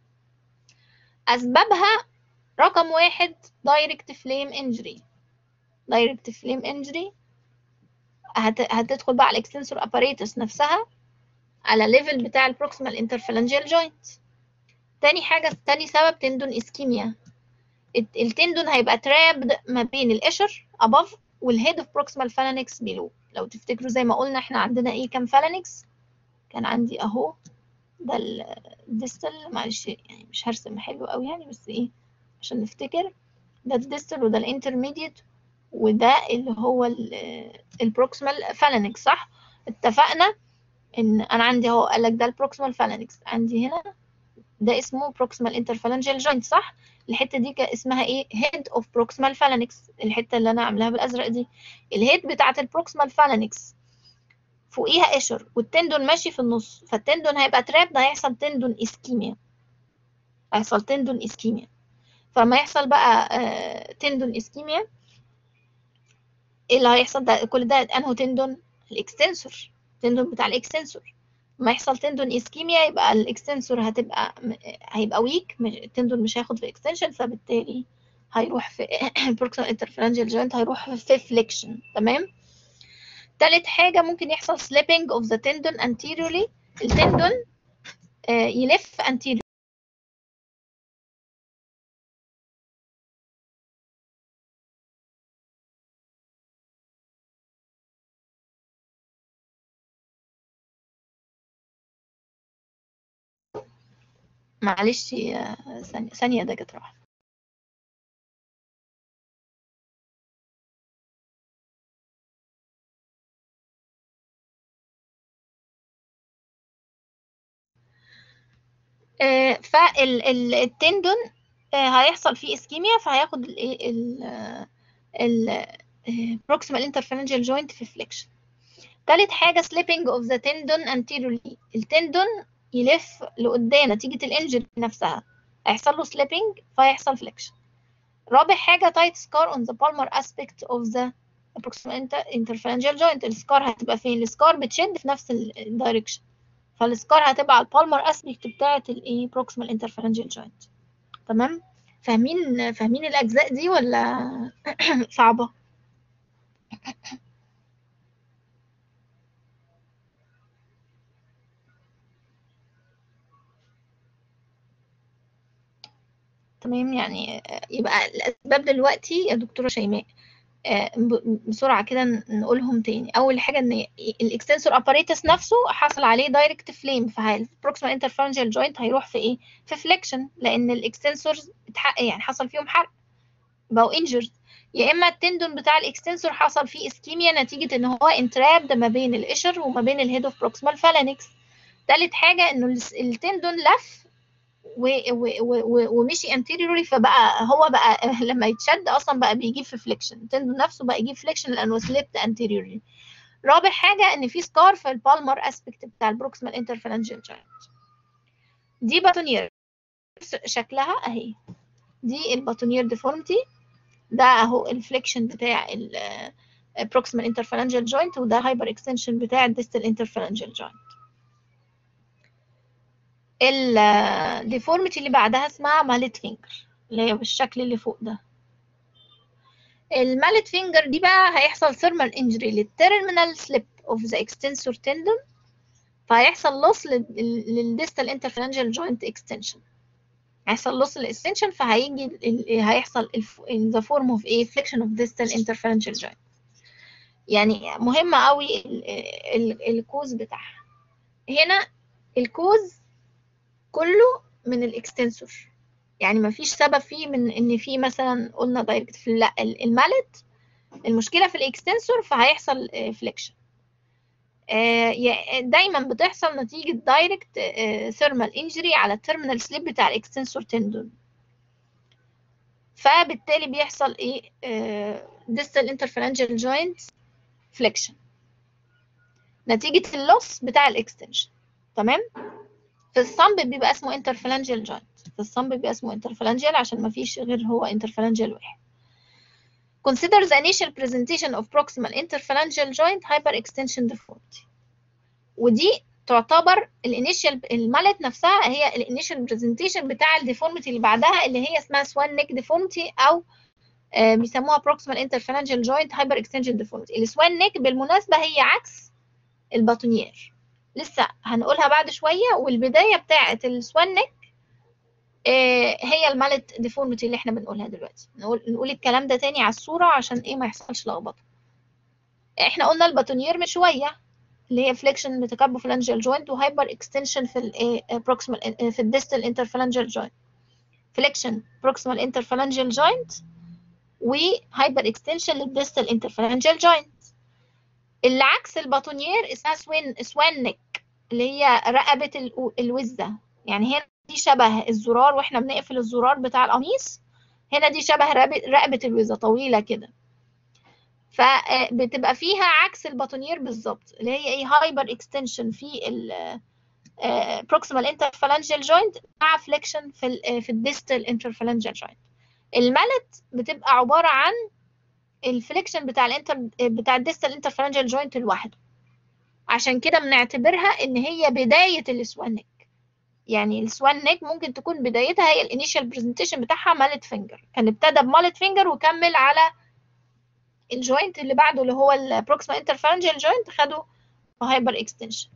اسبابها رقم 1 direct flame injury. direct flame injury هتدخل بقى على الاكستنسور apparatus نفسها على ليفل بتاع البروكسيمال انترفالانجيال جوينت. تاني سبب تندون اسكيميا. التندون هيبقى ترابد ما بين القشر above والهيد اوف بروكسيمال فالانكس below. لو تفتكروا زي ما قلنا احنا عندنا ايه كام فالانكس؟ كان عندي اهو ده الديستال، معلش يعني مش هرسم حلو قوي يعني، بس ايه عشان نفتكر، ده الديستال وده الانترميديت وده اللي هو البروكسيمال فالانكس، صح؟ اتفقنا ان انا عندي اهو قال لك ده البروكسيمال فالانكس، عندي هنا ده اسمه proximal interphalangeal joint، صح؟ الحته دي كان اسمها ايه؟ head of proximal phalanx، الحته اللي انا عاملاها بالازرق دي الهيد بتاعه البروكسيمال فالانكس، فوقيها قشر والتندون ماشي في النص، فالتندون هيبقى تراب، ده هيحصل تندون اسكيميا، هيحصل تندون اسكيميا. فلما يحصل بقى تندون اسكيميا، ايه اللي هيحصل؟ ده كل ده انهو تندون؟ الاكستنسور، التندون بتاع الاكستنسور. ما يحصل تندون اسكيميا يبقى الاكستنسور هيبقى ويك، التندون مش هياخد في اكستنشن، فبالتالي هيروح في البروكسيمال انترفالانجيال جوينت هيروح في فليكشن. تمام. تالت حاجه ممكن يحصل slipping of the tendon anteriorly، التندون يلف anterior معلش ثانية ده كانت راحة. فالتندون هيحصل فيه اسكيميا، فهياخد الايه ال proximal interphalangeal joint في flexion. تالت حاجة slipping of the tendon anteriorly، التندون يلف لقدام نتيجة الانجري نفسها، هيحصل له slipping فيحصل flexion. رابع حاجة tight scar on the palmar aspect of the proximal interphalangeal joint، السكار هتبقى فين؟ السكار بتشد في نفس الدايركشن، فالسكار هتبقى على البالمر اسبيكت بتاعة الايه proximal interphalangeal joint. تمام؟ فاهمين الأجزاء دي ولا صعبة؟ تمام، يعني يبقى الأسباب دلوقتي يا دكتورة شيماء بسرعة كده نقولهم تاني. أول حاجة إن الإكستنسور أباريتس نفسه حصل عليه دايركت فليم، فالبروكسيمال انترفرنجال جوينت هيروح في إيه؟ في فليكشن، لأن الإكستنسورز يعني حصل فيهم حرق، بقوا انجرد. يا اما التندون بتاع الاكستنسور حصل فيه اسكيميا نتيجه ان هو انترابد ما بين القشر وما بين الهيد اوف بروكسيمال فالانكس. تالت حاجه انه التندون لف ومشي انتيريوري، فبقى هو بقى لما يتشد اصلا بقى بيجيب في فليكشن، التندون نفسه بقى يجيب فليكشن لانه سليبت انتيريوري. رابع حاجه ان في سكار في البالمر اسبكت بتاع البروكسيمال انترفالانجيال جوينت. دي باتونير شكلها اهي، دي الباتونير ديفورمتي، ده اهو الفليكشن بتاع proximal interphalangeal joint، وده هايبر اكستنشن بتاع distal interphalangeal joint. الديفورميتي اللي بعدها اسمها مالت فينجر، اللي هي بالشكل اللي فوق ده. المالت فينجر دي بقى هيحصل thermal injury للتيرمينال سليب of the extensor tendon، فهيحصل loss للديستال interphalangeal joint extension، هيحصل loss للاكستنشن، فهيجي هيحصل in the form of a flexion of distal interphalangeal joint. يعني مهمة قوي الكوز بتاعها. هنا الكوز كله من الاكستنسور، يعني ما فيش سبب فيه من ان في مثلا قلنا دايركت لا، المالت المشكلة في الاكستنسور فهيحصل فليكشن. دايما بتحصل نتيجة دايركت ثيرمال انجري على التيرمينال سليب بتاع الاكستنسور تندون، فبالتالي بيحصل ايه distal interphalangeal joint flexion نتيجة اللوس بتاع الاكستنشن. تمام. في الصمب بيبقى اسمه انترفالانجيال جوينت، في الصمب بيبقى اسمه انترفالانجيال عشان ما فيش غير هو انترفالانجيال واحد. Consider the initial presentation of proximal interphalangeal joint hyperextension deformity، ودي تعتبر الانيشال المالت نفسها هي الانيشال برزنتيشن بتاع الديفورميتي اللي بعدها، اللي هي اسمها سوان نيك ديفورميتي او بيسموها proximal interphalangeal joint hyperextension deformity. السوان نيك بالمناسبة هي عكس الباتونير، لسه هنقولها بعد شوية. والبداية بتاعة السوان نيك هي المالت ديفورميتي اللي احنا بنقولها دلوقتي. نقول الكلام ده تاني على الصورة عشان ايه ما يحصلش لخبطة. احنا قلنا الباتونير من شوية اللي هي فليكشن ميتاكاربوفالانجيال جوينت وهايبر اكستنشن في بروكسيمال في الديستال انترفالانجيال جوينت، فليكشن بروكسيمال انترفالانجيال جوينت وهايبر اكستنشن للديستال انترفالانجيال جوينت. اللي عكس الباتونير اسمها سوان نيك، اللي هي رقبة الوزة. يعني هنا دي شبه الزرار واحنا بنقفل الزرار بتاع القميص، هنا دي شبه رقبة الوزة طويلة كده، فبتبقى فيها عكس الباتونير بالظبط، اللي هي ايه هايبر اكستنشن في proximal interphalangeal joint مع فليكشن في الديستال interphalangeal joint. المالت بتبقى عبارة عن الفليكشن بتاع الديستال interphalangeal joint لوحده، عشان كده بنعتبرها ان هي بداية السوان نيك. يعني السوان نيك ممكن تكون بدايتها هي الانيشال برزنتيشن بتاعها مالت فينجر، كان ابتدى بمالت فينجر وكمل على الجوينت اللي بعده اللي هو البروكسيمال انترفالانجيال جوينت خده هايبر اكستنشن.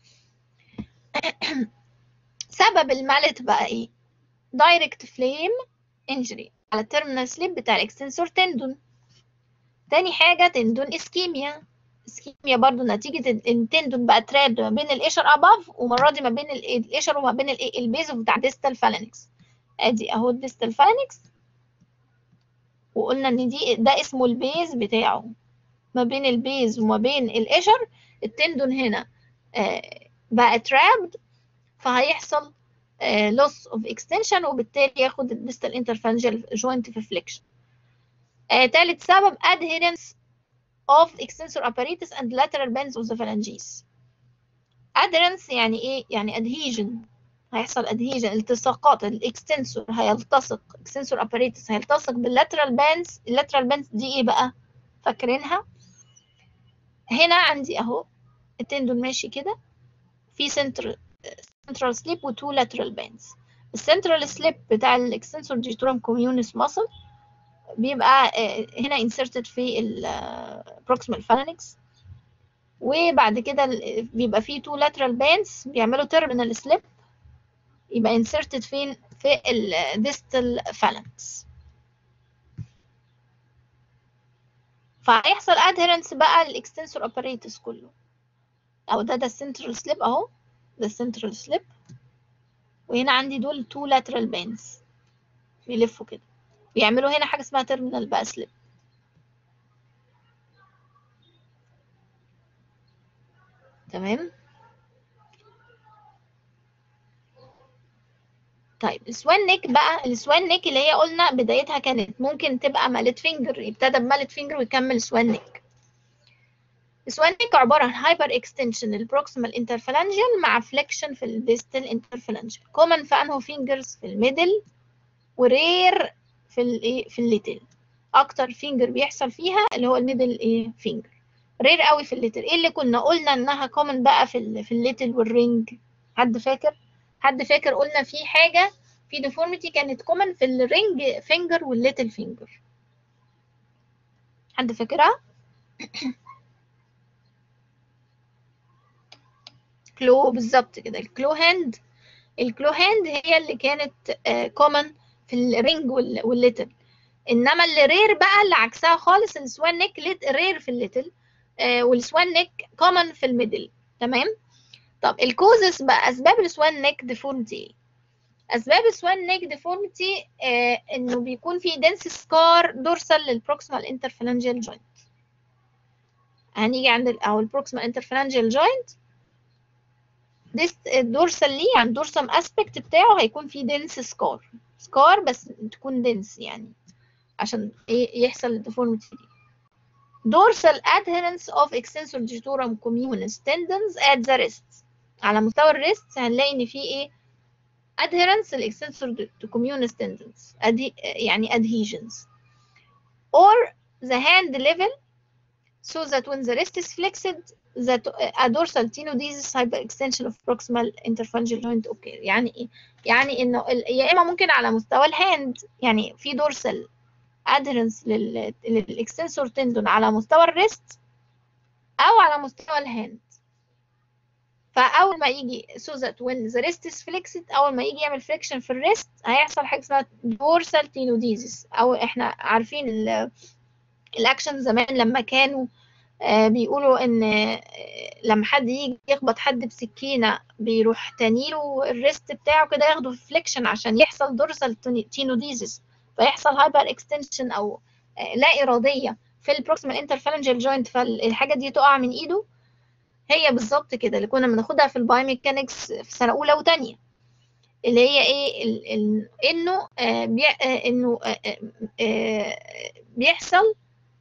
سبب المالت بقى ايه؟ دايركت فليم انجري على التيرمينال سليب بتاع الاكستنسور تندون. تاني حاجة تندون اسكيميا، اسكيميا برضو نتيجة التندون بقى تراب ما بين القشر اباف، ومرة دي ما بين القشر وما بين البيز بتاع ديستال فالانكس. ادي اهو الديستال فالانكس، وقلنا ان ده اسمه البيز بتاعه. ما بين البيز وما بين القشر التندون هنا بقى ترابد، فهيحصل loss of extension، وبالتالي ياخد الديستال انترفالنجال جوينت في فليكشن. تالت سبب adherence of extensor apparatus and lateral bands of the phalanges. adherence يعني ايه؟ يعني adhesion، هيحصل adhesion التصاقات، الاكستنسور هيلتصق، extensor apparatus هيلتصق باللاترال باندز. اللاترال باندز دي ايه بقى؟ فاكرينها؟ هنا عندي اهو التندون ماشي كده في central slip و two lateral bands. السنترال سليب بتاع الاكستنسور ديجيتورم كوميونس ماسل بيبقى هنا inserted في proximal phalanx، وبعد كده بيبقى فيه two lateral bands بيعملوا terminal slip، يبقى inserted فين؟ في distal phalanx. فهيحصل adherence بقى للاكستنسور apparatus كله. او ده السنترال سليب اهو، ده السنترال سليب، وهنا عندي دول two lateral bands بيلفوا كده، بيعملوا هنا حاجة اسمها terminal بقى slip. تمام. طيب السوان نيك بقى، السوان نيك اللي هي قلنا بدايتها كانت ممكن تبقى مالت فينجر، يبتدى بمالت فينجر ويكمل سوان نيك. السوان نيك عبارة عن هايبر اكستنشن البروكسيمال انترفالانجيال مع فليكشن في الديستال انترفالانجيال. كومن في انه فينجرز؟ في الميدل، ورير في الايه؟ في الليتل. اكتر فينجر بيحصل فيها اللي هو الميدل ايه فينجر، رير قوي في الليتل. ايه اللي كنا قلنا انها كومن بقى في الليتل والرينج؟ حد فاكر؟ حد فاكر قلنا في حاجه في ديفورميتي كانت كومن في الرينج فينجر والليتل فينجر؟ حد فاكرها؟ كلو، بالظبط كده، الكلو هاند. الكلو هاند هي اللي كانت كومن في الرينج والليتل. انما اللي رير بقى اللي عكسها خالص، السوان نيك رير في الليتل، والسوان نيك كومن في الميدل. تمام. طب الكوزس بقى، اسباب السوان نيك ديفورميتي. اسباب السوان نيك ديفورميتي انه بيكون في دنس سكار دورسال للبروكسيمال انترفالانجيال جوينت. هنيجي عند او البروكسيمال انترفالانجيال جوينت الدورسال ليه عند دورسم اسبكت بتاعه هيكون في دنس سكار بس تكون دنس يعني عشان ايه يحصل الديفورميتي دي. dorsal adherence of extensor digitorum communis tendons at the wrist. على مستوى الريست هنلاقي ان في ايه؟ adherence للاكستنسور communis tendons، يعني adhesions. or the hand level so that when the wrist is flexed that a dorsal tenodesis hyperextension of proximal interphalangeal joint occur. يعني ايه؟ يعني انه يا اما ممكن على مستوى الهاند، يعني في dorsal adherence للاكستنسور تندون على مستوى الريست او على مستوى الهاند. فاول ما يجي so that when the wrist is flexed، اول ما يجي يعمل فليكشن في الريست هيحصل حاجه اسمها dorsal tenodesis. او احنا عارفين الاكشن زمان لما كانوا بيقولوا ان لما حد يجي يخبط حد بسكينه بيروح تانيله الريست بتاعه كده ياخده في فليكشن عشان يحصل dorsal tenodesis، فيحصل هايبر اكستنشن او لا اراديه في البروكسيمال انترفالنجال جوينت، فالحاجه دي تقع من ايده. هي بالظبط كده اللي كنا بناخدها في البايوميكانكس في سنه اولى وثانيه، اللي هي ايه انه انه بيحصل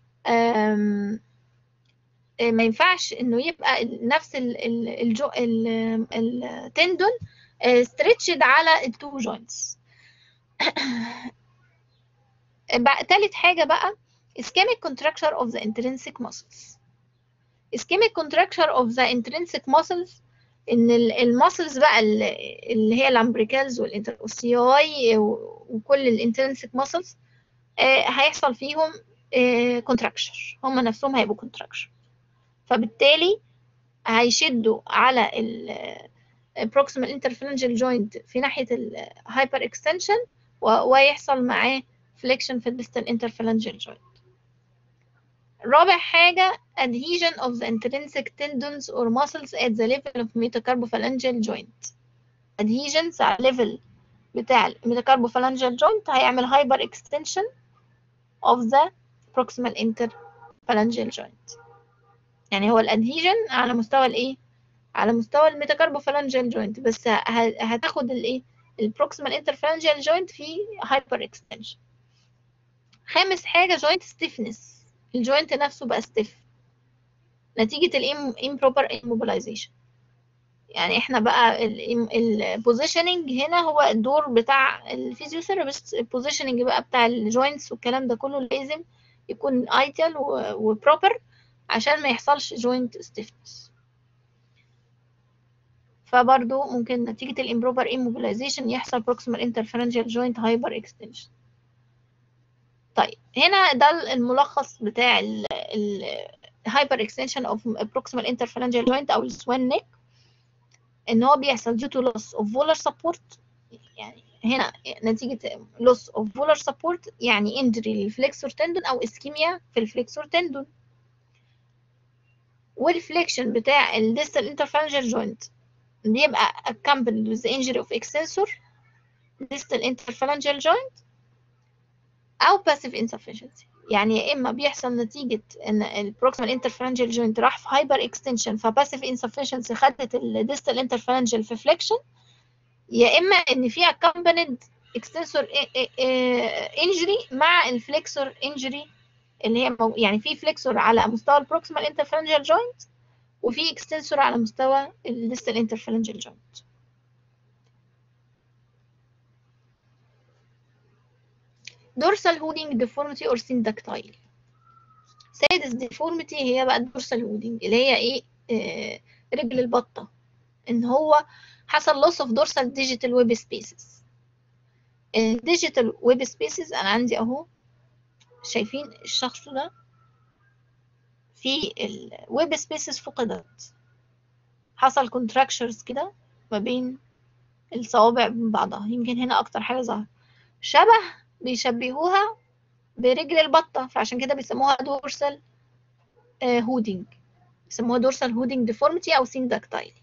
ما ينفعش انه يبقى نفس التندون ستريتشد على التو جوينتس. بقى تالت حاجه بقى ischemic contracture of the intrinsic muscles. ischemic contracture of the intrinsic muscles ان الماسلز بقى اللي هي الامبريكالز والانتروسياي وكل الانترنسيك ماسلز هيحصل فيهم كونتراكشر، هم نفسهم هيبقوا كونتراكشر، فبالتالي هيشدوا على البروكسيمال انترفالنجال جوينت في ناحيه الهايبر اكستنشن ويحصل معاه فليكشن في الديستال انترفالنجال جوينت. رابع حاجه adhesion of the intrinsic tendons or muscles at the level of metacarpophalangeal joint. adhesions على level بتاع الميتاكاربوفالانجال joint هيعمل hyper extension of the proximal interphalangeal joint. يعني هو الادهيجن على مستوى الايه؟ على مستوى الميتاكاربوفالانجال joint، بس هتاخد الايه؟ البروكسيمال انترفالانجال جوينت في هايبر اكستنشن. خامس حاجه جوينت ستيفنس، الجوينت نفسه بقى ستيف نتيجه الامبروبر immobilization. يعني احنا بقى البوزيشننج هنا هو الدور بتاع الفيزيوثيرابيست. البوزيشننج بقى بتاع الجوينتس والكلام ده كله لازم يكون ايتال وبروبر عشان ما يحصلش جوينت ستيفنس. فبرضو ممكن نتيجة الامبروبر immobilization يحصل proximal interphalangeal joint hyper extension. طيب هنا ده الملخص بتاع ال hyper extension of proximal interphalangeal joint او السوان نيك، ان هو بيحصل due to loss of volar support. يعني هنا نتيجة loss of volar support يعني injury للفليكسور تندون او اسكيميا في الفليكسور تندون. والفليكشن بتاع الديستال انترفالنجال جوينت بيبقى accompanied with the injury of extensor distal interphalangeal joint او passive insufficiency. يعني يا اما بيحصل نتيجة ان البروكسيمال انترفالنجال جوينت راح في هايبر اكستنشن فباسيف انسفشنسي خدت الديستال انترفالنجال في فليكشن، يا اما ان في accompanied extensor injury مع الفليكسور injury اللي هي يعني في فليكسور على مستوى البروكسيمال انترفالنجال جوينت وفي اكستنسور على مستوى الديستال انترفالنجال جوينت. dorsal hooding deformity or syndactyly. سادس deformity هي بقى الدورسال هودنج اللي هي ايه؟ رجل البطة، ان هو حصل loss of dorsal digital web spaces. الديجيتال ويب سبيسز انا عندي اهو، شايفين الشخص ده في الويب سبيسز فقدت، حصل كونتراكشرز كده ما بين الصوابع من بعضها. يمكن هنا اكتر حاجه ظهر شبه بيشبهوها برجل البطه، فعشان كده بيسموها دورسال هودنج، بيسموها دورسال هودنج ديفورميتي او syndactyly.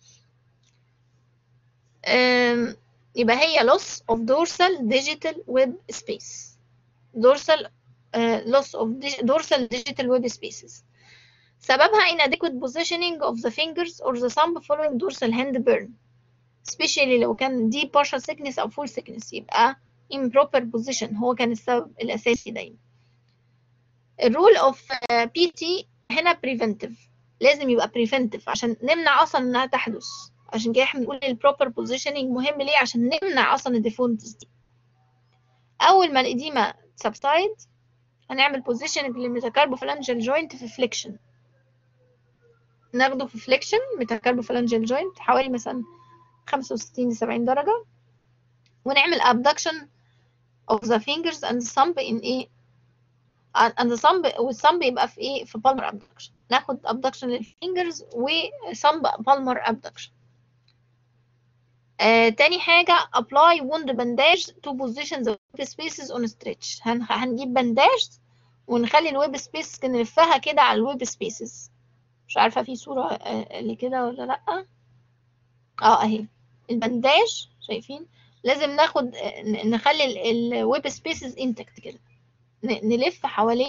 يبقى هي loss of dorsal digital web space. dorsal loss of dorsal digital web spaces. سببها inadequate positioning of the fingers or the thumb following dorsal hand burn. especially لو كان deep partial thickness أو full thickness يبقى improper position هو كان السبب الأساسي دايما. الرول of PT هنا preventive، لازم يبقى preventive عشان نمنع أصلا إنها تحدث. عشان كده احنا بنقول البروبر positioning مهم ليه؟ عشان نمنع أصلا الديفورميتيز دي. أول ما الإديمة subside هنعمل positioning للميتاكاربوفالانجال joint في flexion، ناخده في فليكشن ميتاكاربوفالانجال جوينت حوالي مثلا 65 ل 70 درجة، ونعمل abduction of the fingers and the thumb in ايه and the thumb، والثumb يبقى في ايه؟ في palmar abduction. ناخد abduction للفينجرز وثumb palmar abduction. تاني حاجة apply wound bandage to position the web spaces on stretch. هنجيب بانداج ونخلي الويب سبيس نلفها كده على الويب سبيسز. مش عارفة في صورة اللي كده ولا لأ؟ اهي البنداج، شايفين؟ لازم ناخد نخلي الويب سبيسز انتكت كده، نلف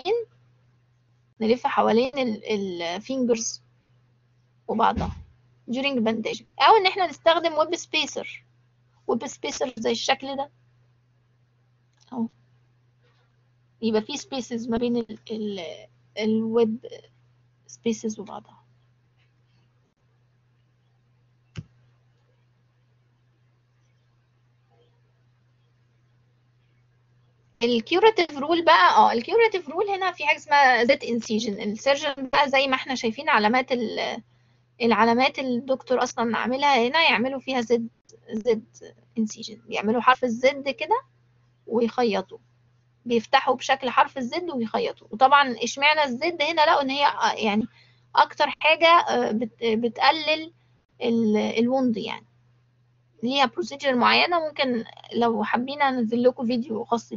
حوالين الفينجرز وبعضها during bandaging، او ان احنا نستخدم ويب سبيسر زي الشكل ده اهو، يبقى في سبيسز ما بين الويب سبيسز وبعضها. الكيوراتيف رول بقى الكيوراتيف رول هنا في حاجه اسمها زد انسيجن. السيرجن بقى زي ما احنا شايفين العلامات اللي الدكتور اصلا عاملها هنا يعملوا فيها زد انسيجن، بيعملوا حرف الزد كده ويخيطوا، بيفتحوا بشكل حرف الزد ويخيطوا. وطبعا اشمعنى الزد هنا؟ لقوا ان هي يعني اكتر حاجه بتقلل الوند، يعني ليها بروسيجر معينه، ممكن لو حابين انزل لكم فيديو خاص بيها.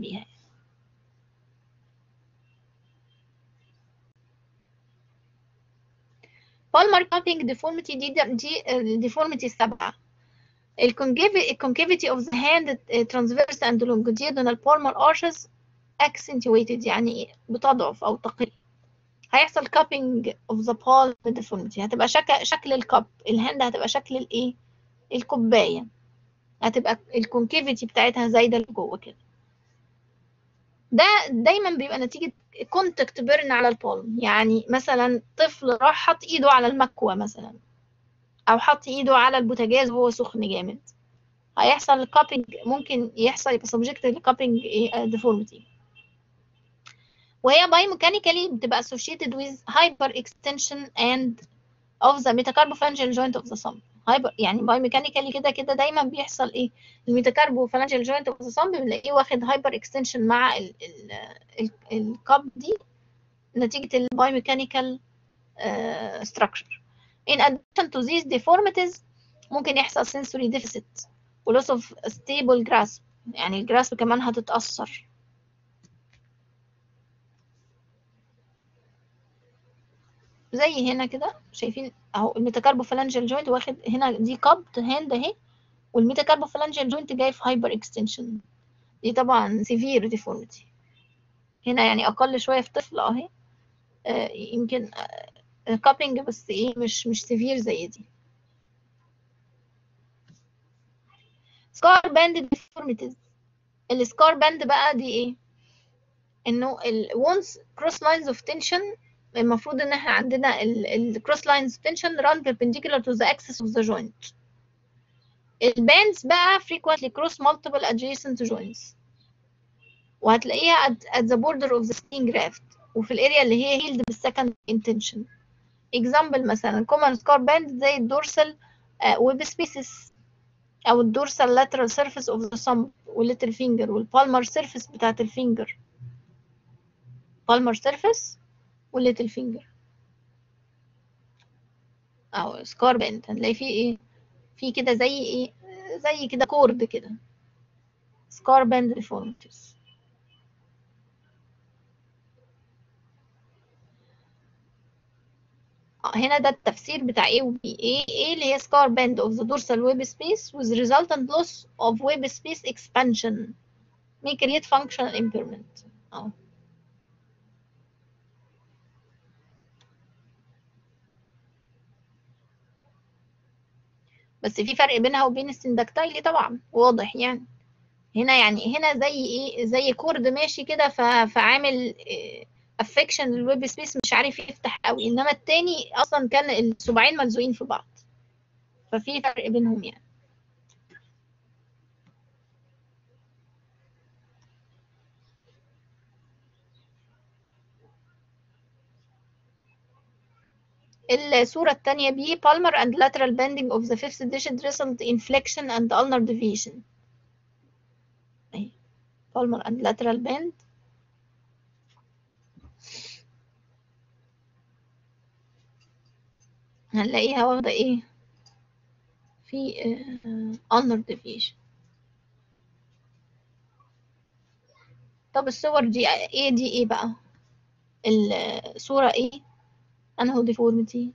بالمر كابينج ديفورميتي دي الديفورميتي السبعة. الكونكافيتي of the hand transverse and longitudinal palmar arches accentuated، يعني بتضعف أو تقل. هيحصل cupping of the palm deformity، هتبقى شكل الكب، الهاند هتبقى شكل الايه، الكوباية، هتبقى الكونكافيتي بتاعتها زايدة لجوه كده. ده دايما بيبقى نتيجة كونتاكت بيرن على البالم، يعني مثلا طفل راح حط ايده على المكوى مثلا، او حط ايده على البوتاجاز وهو سخن جامد، هيحصل كابينج، ممكن يحصل يبقى سبجكت لكابينج ديفورميتي. وهي باي ميكانيكالي بتبقى associated with hyper extension and of the metacarpophalangeal joint of the thumb. هايبر يعني باي ميكانيكالي كده كده دايما بيحصل ايه، الميتاكاربوفالانجيال جوينت اوف ذا ثامب بنلاقيه واخد هايبر اكستنشن مع الكاب دي نتيجة الباي ميكانيكال structure. In addition to these deformities ممكن يحصل sensory deficit و loss of stable grasp، يعني الجراسب كمان هتتأثر. زي هنا كده شايفين اهو الميتاكاربوفالانجيال جوينت واخد هنا، دي قبض هاند اهي، والميتاكاربوفالانجيال جوينت جاي في هايبر اكستنشن، دي طبعا سيفير ديفورميتي. هنا يعني اقل شويه في طفل اهي، يمكن كابينج بس ايه مش سيفير زي دي. سكار باند ديفورميتيز. السكار باند بقى دي ايه، انه once cross lines of tension، المفروض ان احنا عندنا ال cross lines of tension run perpendicular to the axis of the joint. الباندز بقى frequently cross multiple adjacent joints، وهتلاقيها at the border of the skin graft، وفي الاريا اللي هي healed بالsecond intention. example مثلا common scar band زي الدورسال web spaces، او الدورسال lateral surface of the thumb والليتل فينجر والبالمر surface بتاعت الفينجر، بالمر surface والليتل فينجر. او سكار باند هنلاقي فيه ايه، في كده زي ايه، زي كده كورد كده، سكار باند deformities. هنا ده التفسير بتاع A و B. A اللي هي scar band of the dorsal web space with resultant loss of web space expansion may create functional impairment. أهو. بس في فرق بينها وبين السندكتايلي طبعا واضح يعني. هنا يعني هنا زي ايه، زي كورد ماشي كده فعامل افكشن للويب سبيس مش عارف يفتح قوي، انما التاني اصلا كان الصباعين ملزوقين في بعض، ففي فرق بينهم يعني. الصورة التانية بي palmar and lateral bending of the fifth digit result in flexion and ulnar deviation. اهي palmar and lateral bend. هنلاقيها واخدة ايه في ulnar deviation. طب الصور دي ايه، دي ايه بقى، الصورة ايه انهو deformity؟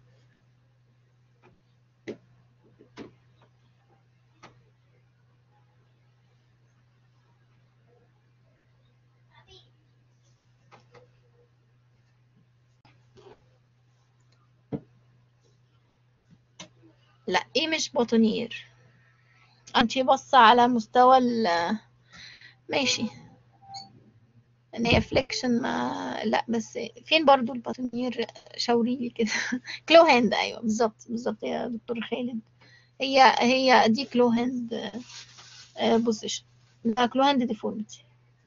لا ايه مش بطنير، انتي بص على مستوى ماشي ان هي فليكشن، ما لا بس فين برضو البطنير، شاوريلي كده كلو هاند، ايوه بالظبط بالظبط يا دكتور خالد، هي دي كلو هاند بوزيشن، ده كلو هاند ديفورميتي.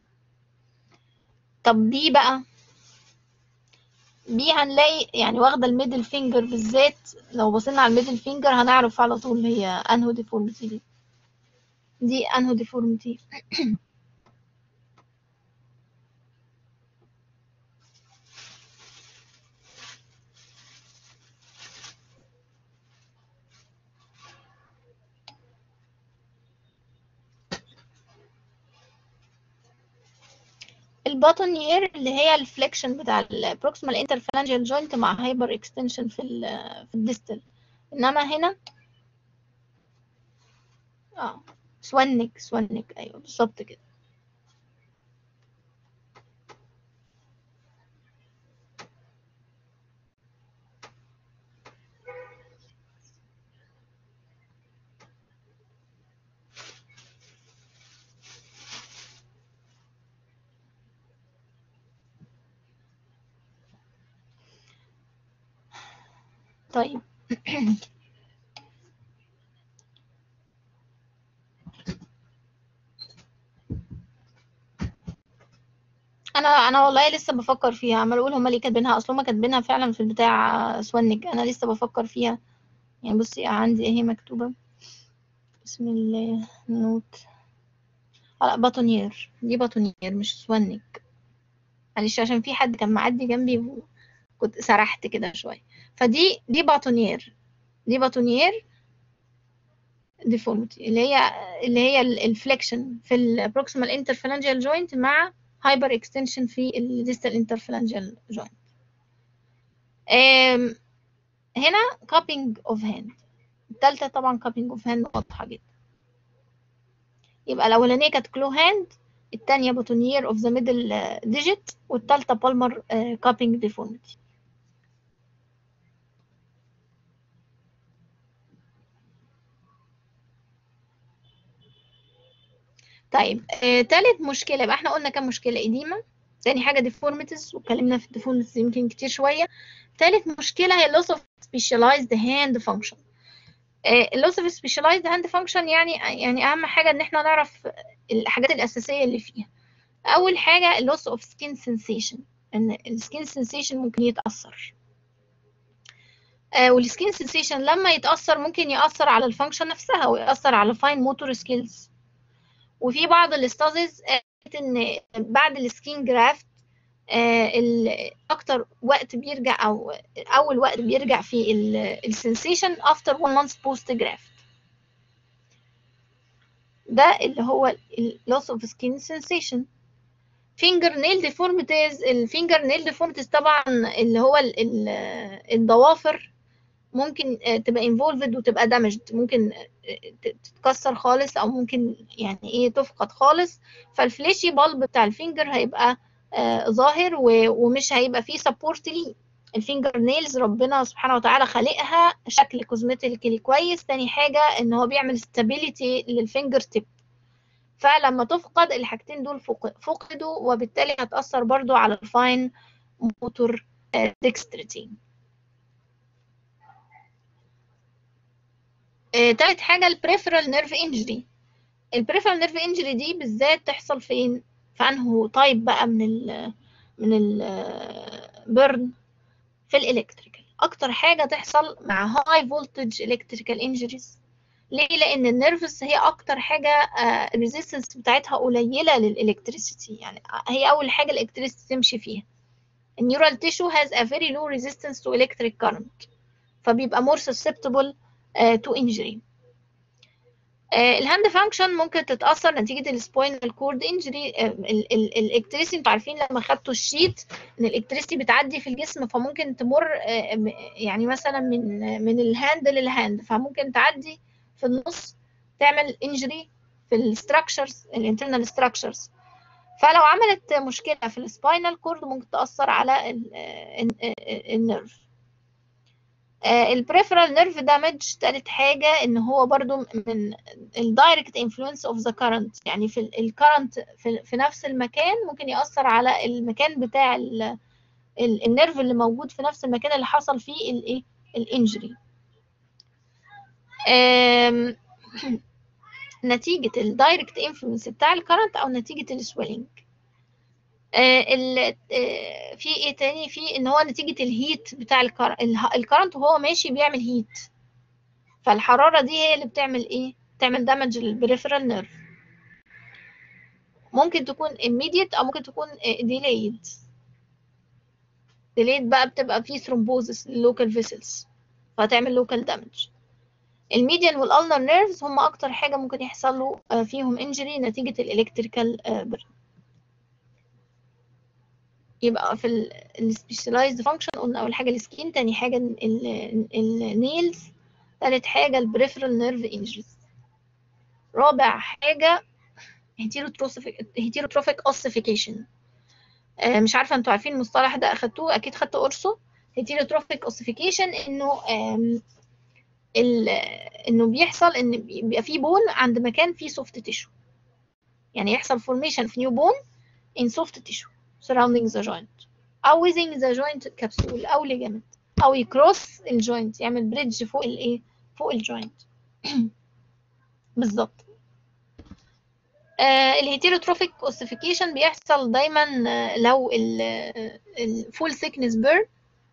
طب بي بقى، بي هنلاقي يعني واخده الميدل فينجر بالذات، لو بصينا على الميدل فينجر هنعرف على طول هي انهو ديفورميتي دي انهو ديفورميتي. الباتونير اللي هي الفليكشن بتاع البروكسيمال انترفالانجيال جوينت مع هايبر اكستنشن في الديستال. انما هنا سوانك ايوه بالظبط كده. طيب انا والله لسه بفكر فيها، عمال اقول هما ليه كاتبينها، اصل هما كاتبينها فعلا في البتاع سوانك، انا لسه بفكر فيها. يعني بصي عندي اهي مكتوبة، بسم الله نوت. لا باتونير، دي باتونير مش سوانك، معلش عشان في حد كان معدي جنبي كنت سرحت كده شوية. دي باتونير، دي باتونير ديفورميتي اللي هي الفليكشن في البروكسيمال انترفالانجيال جوينت مع هايبر اكستنشن في الديستال انترفالانجيال جوينت. هنا كابينج اوف هاند، التالتة طبعا كابينج اوف هاند واضحة جدا. يبقى الأولانية كانت كلو هاند، التانية بوتونير اوف ذا ميدل ديجيت، والتالتة بالمر كابينج ديفورميتي. طيب تالت مشكلة، يبقى احنا قلنا كام مشكلة؟ إديمة، تاني حاجة ديفورميتيز، واتكلمنا في الديفورميتيز يمكن كتير شوية. تالت مشكلة هي loss of specialized hand function. loss of specialized hand function يعني أهم حاجة إن احنا نعرف الحاجات الأساسية اللي فيها. أول حاجة loss of skin sensation، إن السكين sensation ممكن يتأثر. والسكين sensation لما يتأثر ممكن يأثر على الفانكشن نفسها ويأثر على fine motor skills. وفي بعض الاستاذز قالت ان بعد السكين جرافت اكتر وقت بيرجع او اول وقت بيرجع في السنسيشن after 1 month post graft، ده اللي هو loss of skin sensation. finger nail deformities، الفينجر نيل deformities طبعا اللي هو الضوافر ممكن تبقى involved وتبقى damaged، ممكن تتكسر خالص او ممكن يعني ايه تفقد خالص. فالفليشي بالب بتاع الفينجر هيبقى ظاهر ومش هيبقى فيه سبورت ليه. الفينجر نيلز ربنا سبحانه وتعالى خالقها شكل كوزمتيكلي كويس. تاني حاجة ان هو بيعمل stability للفينجر تيب، فلما تفقد الحاجتين دول فقدوا، وبالتالي هتأثر برضو على الفاين موتور ديكستريتي. تالت حاجة البريفرال نيرف انجري. البريفرال نيرف انجري دي بالذات تحصل فين؟ في انه طيب بقى من البرن؟ في الالكتريكال اكتر حاجة تحصل مع هاي فولتج الكتريكال انجريز. ليه؟ لان النيرفس هي اكتر حاجة الريزيستنس بتاعتها قليلة للالكتريسيتي، يعني هي اول حاجة الالكتريسيتي تمشي فيها. النيورال تيشو has a very low resistance to electric current، فبيبقى more susceptible to injury. الهاند فانكشن ممكن تتاثر نتيجه السباينال كورد انجري. الالكتريسيتي انتوا عارفين لما خدتوا الشيت ان الالكتريسيتي بتعدي في الجسم، فممكن تمر يعني مثلا من الهاند للهاند، فممكن تعدي في النص تعمل انجري في الستراكشرز الانترنال ستراكشرز. فلو عملت مشكله في السباينال كورد ممكن تاثر على النيرف. البريفرال نيرف دامج تالت حاجة ان هو برضو من الدايركت انفلونس اوف ذا كارنت، يعني في الكارنت في نفس المكان ممكن يأثر على المكان بتاع النيرف اللي موجود في نفس المكان اللي حصل فيه الايه الانجري. نتيجة الدايركت انفلونس بتاع الكارنت او نتيجة السويلنج. في ايه تاني؟ في ان هو نتيجة الهيت بتاع الكارنت وهو ماشي بيعمل هيت، فالحرارة دي هي اللي بتعمل ايه؟ تعمل دامج للبريفرال نيرف. ممكن تكون immediate او ممكن تكون delayed. delayed بقى بتبقى فيه ثرومبوزس للوكال فيسلز فهتعمل لوكال دامج. الميديان والالنر نيرفز هم اكتر حاجة ممكن يحصل له فيهم انجري نتيجة الالكتريكال بيرن. يبقى في السبيشاليزد فانكشن قلنا اول حاجه السكين، تاني حاجه النيلز، تالت حاجه البريفرال نيرف انجريز، رابع حاجه هيتيروتروفيك اوسيفيكيشن. مش عارفه انتوا عارفين المصطلح ده، اخدتوه اكيد، خدتوا قرصه. هيتيروتروفيك اوسيفيكيشن انه بيحصل ان بيبقى فيه بون عند مكان فيه سوفت تيشو، يعني يحصل formation في new bone in soft tissue surrounding the joint أو within the joint capsule أو ligament، أو يكروس الجوينت، يعمل بريدج فوق الإيه، فوق الجوينت. بالظبط. الهيتيروتروفيك اوسيفيكيشن بيحصل دايما لو الفول ثيكنس بير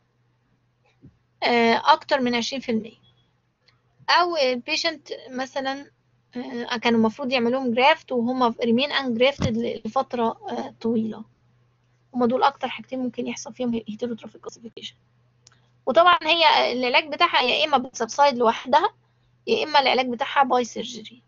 أكتر من 20%، أو البيشنت مثلا كانوا المفروض يعملوهم جرافت وهم ريمين انجرافتد لفترة طويلة. هما دول اكتر حاجتين ممكن يحصل فيهم هيتيروتروفيك اوسيفيكيشن. وطبعا هي العلاج بتاعها يا اما بتسبسايد لوحدها، يا اما العلاج بتاعها باي سيرجري.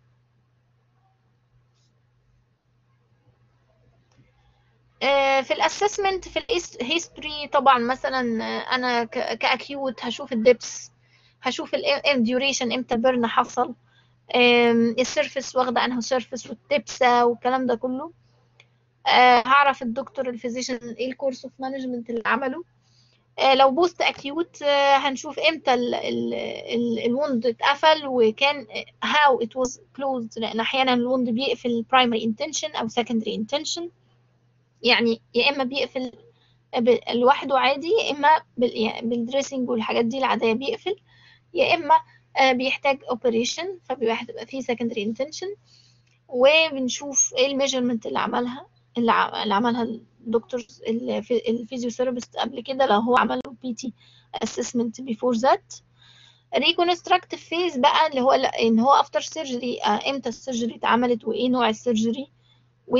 في الاسسمنت في الهيستوري طبعا مثلا انا كاكيوت هشوف الدبس، هشوف الديوريشن امتى بيرن حصل، السيرفس واخده انه سيرفس والتبسه والكلام ده كله. هعرف الدكتور الفيزيشن ايه الكورس اوف مانجمنت اللي عمله. لو بوست اكيوت هنشوف امتى الوند اتقفل وكان how it was closed، لان احيانا الوند بيقفل primary intention او secondary intention، يعني يا اما بيقفل لوحده عادي، يا اما بالدريسنج والحاجات دي العاديه بيقفل، يا اما بيحتاج operation فبيبقى هتبقى فيه secondary intention. وبنشوف ايه الميجرمنت اللي عملها الدكتور الفيزيوثيرابيست قبل كده، لو هو عمل له بي تي اسسمنت بيفور ذات. ريكونستراكتيف فيز بقى اللي هو ان هو افتر سيرجري، امتى السيرجري اتعملت وايه نوع السيرجري، و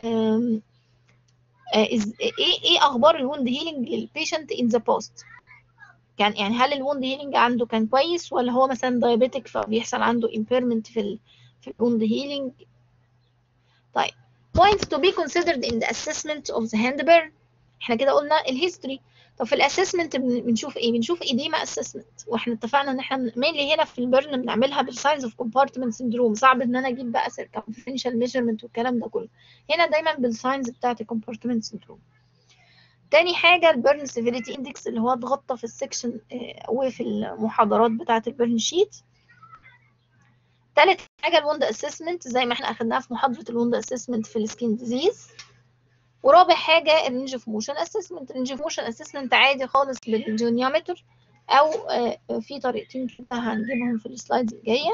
ايه اخبار الوند هيلينج للبيشنت ان ذا باست، كان يعني هل الوند هيلينج عنده كان كويس، ولا هو مثلا دايابيتك فبيحصل عنده impairment في الوند هيلينج. طيب points to be considered in the assessment of the hand burn. احنا كده قلنا الهيستوري. طب في الاسسمنت بنشوف ايه؟ بنشوف ايديما اسسمنت، واحنا اتفقنا ان احنا مينلي هنا في البرن بنعملها بالساينز اوف كومبارتمنت سندروم، صعب ان انا اجيب بقى سيركمفرنشال ميجرمنت والكلام ده كله، هنا دايما بالساينز بتاعت الكومبارتمنت سندروم. تاني حاجه البرن سيفيريتي اندكس اللي هو اتغطى في السكشن وفي المحاضرات بتاعت البرن شيت. تالت حاجه الوند اسسمنت زي ما احنا اخدناها في محاضره الوند اسسمنت في السكين ديزيز. ورابع حاجه الرينج اوف موشن اسسمنت. الرينج اوف موشن اسسمنت عادي خالص بالجونيومتر، او في طريقتين كده هنجيبهم في السلايدز الجايه.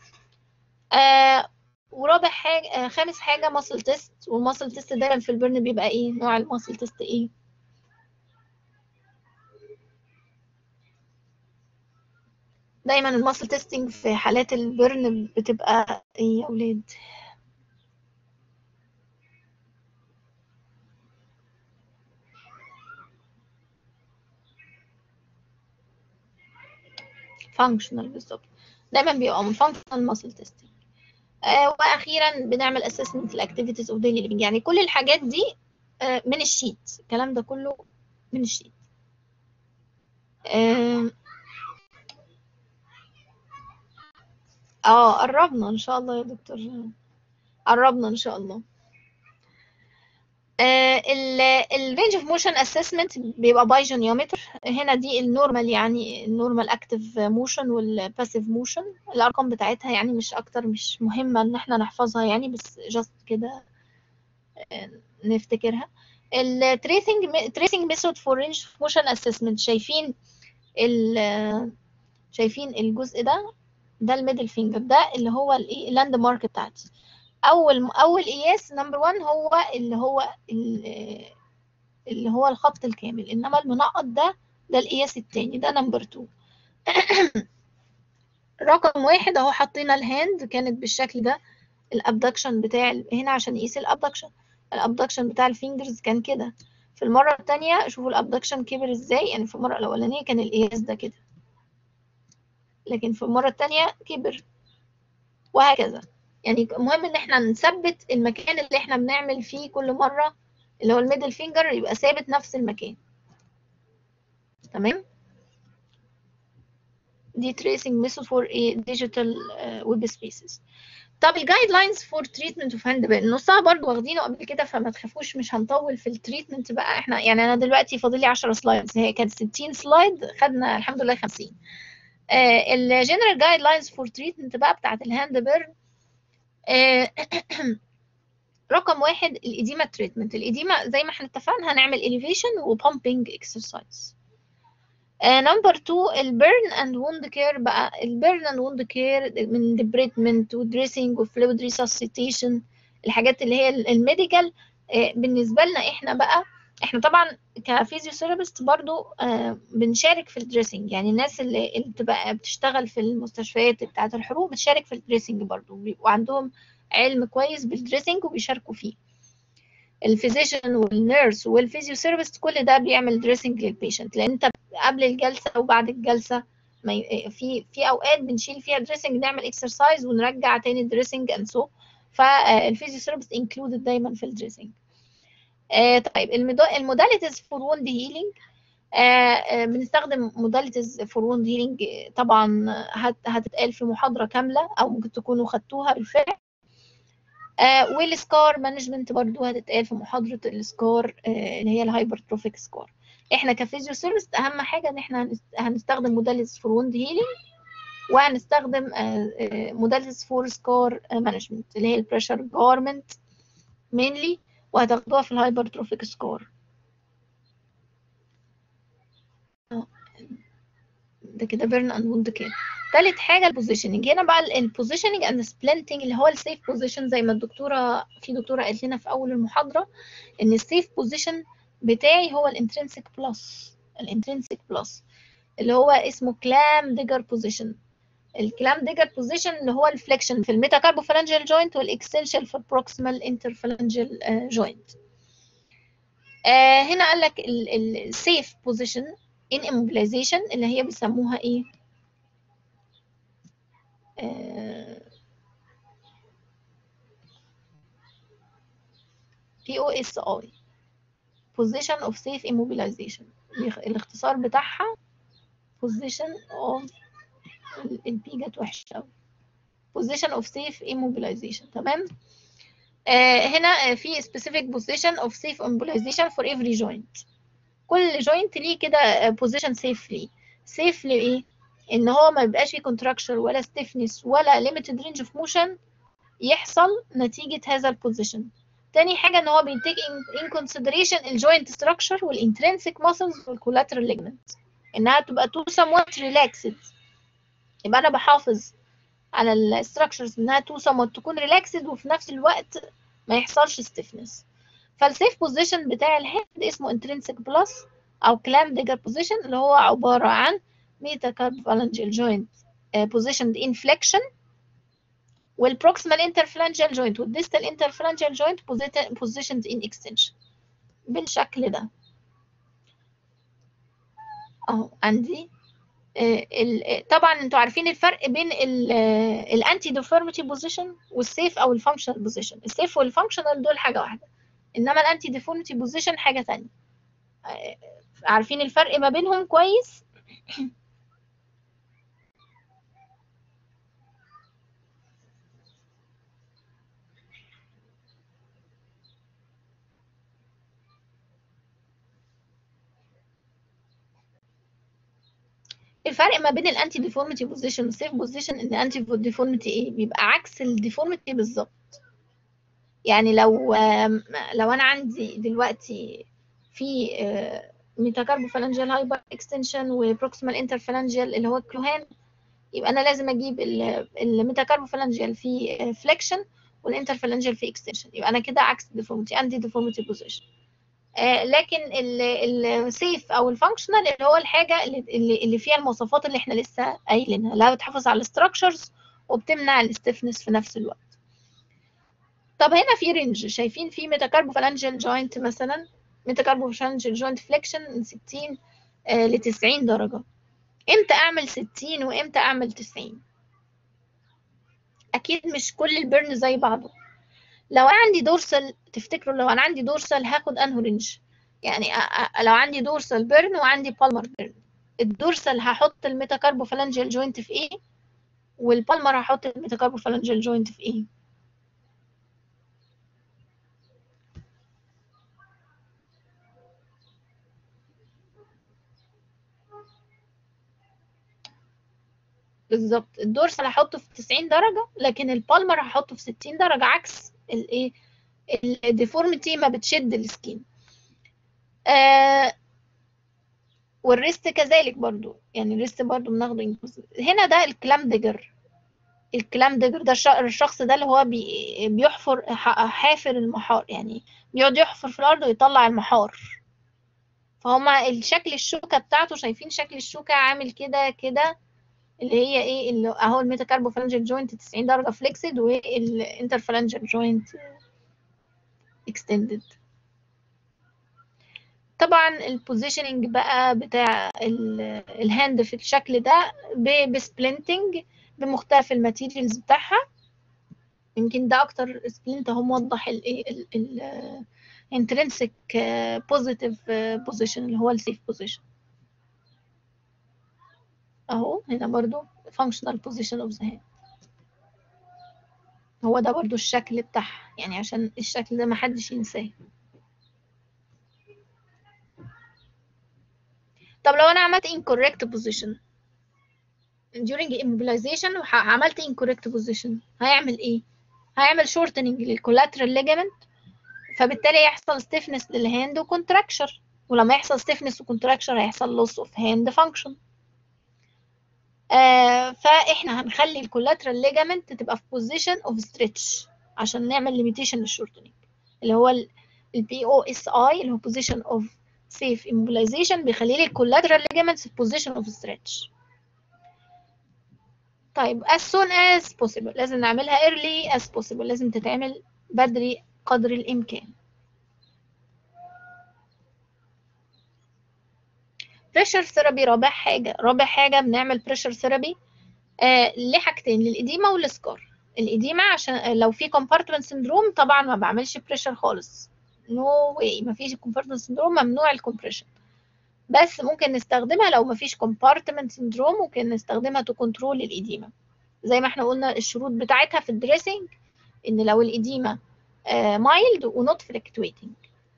ورابع حاجه خامس حاجه ماسل تيست. والماسل تيست دايما في البرن بيبقى ايه؟ نوع الماسل تيست ايه؟ دايما الماسل تيستنج في حالات البرن بتبقى ايه يا اولاد؟ فانكشنال بالظبط، دايما بيبقى من فانكشنال ماسل تيستنج. واخيرا بنعمل اسسمنت الاكتيفيتيز اوف ديلي ليفنج، يعني كل الحاجات دي من الشيت، الكلام ده كله من الشيت. قربنا ان شاء الله يا دكتور، قربنا ان شاء الله. الرينج اوف موشن اسسمنت بيبقى باي جونيومتر. هنا دي النورمال، يعني النورمال اكتف موشن والباسيف موشن، الارقام بتاعتها يعني مش اكتر، مش مهمه ان احنا نحفظها يعني، بس جاست كده نفتكرها. التريسنج ميثود فور رينج اوف موشن اسسمنت، شايفين الجزء ده الميدل فينجر، ده اللي هو الايه اللاند مارك بتاعتي. اول قياس نمبر 1 هو اللي هو الخط الكامل، انما المنقط ده القياس التاني، ده نمبر 2. رقم 1 اهو حطينا الهاند كانت بالشكل ده، الابدكشن بتاع هنا عشان يقيس الابدكشن بتاع الفينجرز كان كده. في المره الثانيه شوفوا الابدكشن كبر ازاي، يعني في المره الاولانيه كان القياس ده كده، لكن في المره الثانيه كبر، وهكذا. يعني المهم ان احنا نثبت المكان اللي احنا بنعمل فيه كل مره اللي هو الميدل فينجر يبقى ثابت نفس المكان. تمام. دي tracing method for a digital web spaces. طب الجايد لاينز فور تريتمنت اوف هاند بيرن نصها برضو واخدينه قبل كده، فما تخافوش مش هنطول في التريتمنت بقى. احنا يعني انا دلوقتي فاضل لي 10 سلايدز، هي كانت 60 سلايد، خدنا الحمد لله 50. الجنرال جايد لاينز فور تريتمنت بقى بتاعت الهاند بيرن. رقم واحد الإديمة تريتمنت. الإديمة زي ما احنا اتفقنا هنعمل elevation وبامبنج اكسرسايز. نمبر 2 البيرن اند ووند كير بقى. البيرن اند ووند كير من ديبريتمنت ودريسنج وفلويد ريساسيتيشن، الحاجات اللي هي الميديكال. بالنسبه لنا احنا بقى، احنا طبعا كفيزيوثيرابيست برضو بنشارك في الدريسنج، يعني الناس اللي بتبقى بتشتغل في المستشفيات بتاعه الحروق بتشارك في الدريسنج برضو، بيبقوا عندهم علم كويس بالدريسنج وبيشاركوا فيه. الفيزيشن والنيرس والفيزيوثيرابيست كل ده بيعمل دريسنج للبيشنت، لان انت قبل الجلسه وبعد الجلسه في اوقات بنشيل فيها دريسنج، نعمل اكسرسايز ونرجع تاني دريسنج اند سو. فالفيزيوثيرابيست انكلودد دايما في الدريسنج. طيب الموداليتيز فور ووند هيلينج. بنستخدم موداليتيز فور ووند هيلينج طبعا هتتقال في محاضره كامله او ممكن تكونوا خدتوها بالفعل. والسكار مانجمنت برضو هتتقال في محاضرة السكار اللي هي الهايبرتروفيك سكار. احنا كفيزيوثيرابيست اهم حاجة ان احنا هنستخدم موداليز فور ووند هيلينج، وهنستخدم موداليز فور سكار مانجمنت اللي هي البريشر جارمنت مينلي، وهتاخدوها في الهايبرتروفيك سكار. ده كده بيرن اند ووند كير. تالت حاجه البوزيشننج. هنا بقى البوزيشننج اند سبلنتنج اللي هو السيف بوزيشن، زي ما دكتوره قالت لنا في اول المحاضره ان السيف بوزيشن بتاعي هو الانترنسيك بلس. الانترنسيك بلس اللي هو اسمه كلام ديجر بوزيشن. الكلام ديجر بوزيشن اللي هو الفليكشن في الميتاكاربوفالانجيال جوينت والاكستنشن في البروكسيمال انترفالانجيال جوينت. هنا قال لك السيف بوزيشن ان immobilization اللي هي بيسموها ايه؟ POSI position of safe immobilization. الاختصار بتاعها position of البي جت وحشة أوي. position of safe immobilization. تمام. هنا في specific position of safe immobilization for every joint. كل joint ليه كده position safe ليه. safe لإيه؟ إن هو ما يبقاش فيه contracture ولا stiffness ولا limited range of motion يحصل نتيجة هذا البوزيشن. تاني حاجة ان هو بيتيك in consideration الجوينت structure والintrinsic muscles والcollateral ligament، انها تبقى to somewhat relaxed. يبقى انا بحافظ على الستراكشرز انها to somewhat تكون relaxed وفي نفس الوقت ما يحصلش stiffness. فالسيف بوزيشن بتاع الهيد اسمه intrinsic plus او clam digger position اللي هو عبارة عن metacarpophalangeal joint positioned in flexion، والبروكسيمال انترفلانجيال جوينت والديستال انترفلانجيال جوينت positioned in extension بالشكل ده اهو عندي. طبعا انتوا عارفين الفرق بين الانتي ديفورميتي بوزيشن والسيف او الفانكشنال بوزيشن. السيف والفانكشنال دول حاجه واحده، انما الانتي ديفورميتي بوزيشن حاجه ثانيه. عارفين الفرق ما بينهم كويس؟ الفرق ما بين الانتي ديفورميتي بوزيشن والسيف بوزيشن ان الانتي ديفورميتي ايه بيبقى عكس الديفورميتي بالظبط. يعني لو انا عندي دلوقتي في ميتاكاربوفالانجيال هايبر اكستنشن وبروكسيمال انترفالانجيال اللي هو الكلوهان، يبقى انا لازم اجيب الميتاكاربوفالانجيال في فليكشن والانترفالانجيال في اكستنشن، يبقى انا كده عكس الديفورميتي انتي ديفورميتي بوزيشن. لكن السيف او الفانكشنال اللي هو الحاجه اللي فيها المواصفات اللي احنا لسه قايلينها، لا بتحافظ على الاستراكشرز وبتمنع الستيفنس في نفس الوقت. طب هنا في رينج، شايفين في ميتاكاربوفالانجيال جوينت مثلا، ميتاكاربوفالانجيال جوينت فليكشن من 60 ل 90 درجه. امتى اعمل 60 وامتى اعمل 90؟ اكيد مش كل البرن زي بعضه. لو انا عندي دورسال، تفتكروا لو انا عندي دورسال هاخد انه رينج؟ يعني لو عندي دورسال بيرن وعندي بالمر بيرن، الدورسال هحط الميتاكاربوفالانجيال جوينت في ايه، والبالمر هحط الميتاكاربوفالانجيال جوينت في ايه؟ بالظبط، الدورسال هحطه في 90 درجة، لكن البالمر هحطه في 60 درجة، عكس الايه، الديفورميتي ما بتشد السكين. آه والريست كذلك برضو، يعني الريست برضو بناخده هنا. ده الكلام ديجر. الكلام ديجر ده الشخص ده اللي هو بيحفر حافر المحار، يعني بيقعد يحفر في الأرض ويطلع المحار. فهما الشكل الشوكة بتاعته، شايفين شكل الشوكة عامل كده كده، اللي هي ايه، اللي اهو الميتاكاربوفالانجيال جوينت 90 درجة فليكسد، والانترفالانجيال جوينت اكستندد. طبعا البوزيشننج بقى بتاع الهاند في الشكل ده بسبلنتنج بمختلف الماتيريالز بتاعها. يمكن ده اكتر سبلنت اهو موضح الايه intrinsic positive position اللي هو السيف position. اهو هنا برضو functional position of the hand. هو ده برضو الشكل بتاعها، يعني عشان الشكل ده محدش ينساه. طب لو انا عملت incorrect position during immobilization وعملت incorrect position، هيعمل ايه؟ هيعمل shortening للcollateral ligament، فبالتالي يحصل stiffness للهاند وcontracture، ولما يحصل stiffness وcontracture هيحصل loss of hand function. فاحنا هنخلي الكولاترال ليجامنت تبقى في بوزيشن اوف ستريتش عشان نعمل ليميتيشن للشورتنج، اللي هو البي او اس اي اللي هو بوزيشن اوف سيف امبولايزيشن، بيخلي لي الكولاترال ليجامنتس في بوزيشن اوف ستريتش. طيب as soon as possible، لازم نعملها early as possible، لازم تتعمل بدري قدر الامكان. بريشر ثيرابي، رابع حاجه بنعمل بريشر ثيرابي لحاجتين، للإديمة والسكار. الإديمة عشان لو في compartment syndrome طبعا ما بعملش بريشر خالص، no way، ما فيش compartment syndrome، ممنوع الكمبريشن. بس ممكن نستخدمها لو ما فيش compartment syndrome، ممكن نستخدمها to control الإديمة. زي ما احنا قلنا الشروط بتاعتها في الدريسنج، ان لو الإديمة mild و not fluctuating.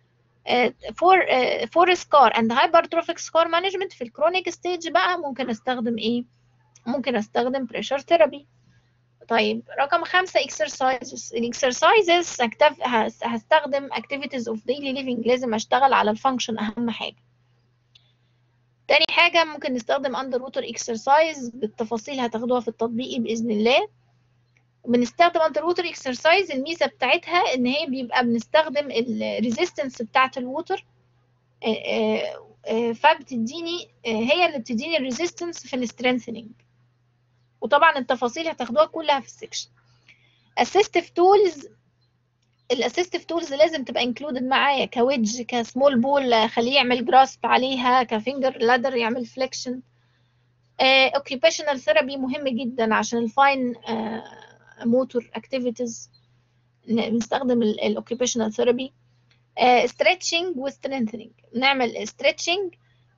for scar and hypertrophic scar management في الكرونيك ستيج بقى ممكن استخدم ايه؟ ممكن استخدم بريشر ثيرابي. طيب رقم 5 exercises. الاكسرسايزز هستخدم activities of daily living، لازم اشتغل على الفانكشن اهم حاجة. تاني حاجة ممكن نستخدم under water exercise، بالتفاصيل هتاخدوها في التطبيقي بإذن الله. بنستخدم under water exercise، الميزة بتاعتها ان هي بيبقى بنستخدم الريزيستنس بتاعت الووتر، فبتديني هي اللي بتديني الريزيستنس في السترينثنينج. وطبعا التفاصيل هتاخدوها كلها في السكشن. assistive tools، الاسيستيف تولز لازم تبقى انكلودد معايا، كويدج، كسمول بول خليه يعمل جراسب عليها، كفينجر لادر يعمل فليكشن. اوكيبيشنال ثيرابي مهم جدا عشان الفاين موتور اكتيفيتيز، بنستخدم الاوكيبيشنال ثيرابي. ستريتشنج وسترينثنينج، نعمل ستريتشنج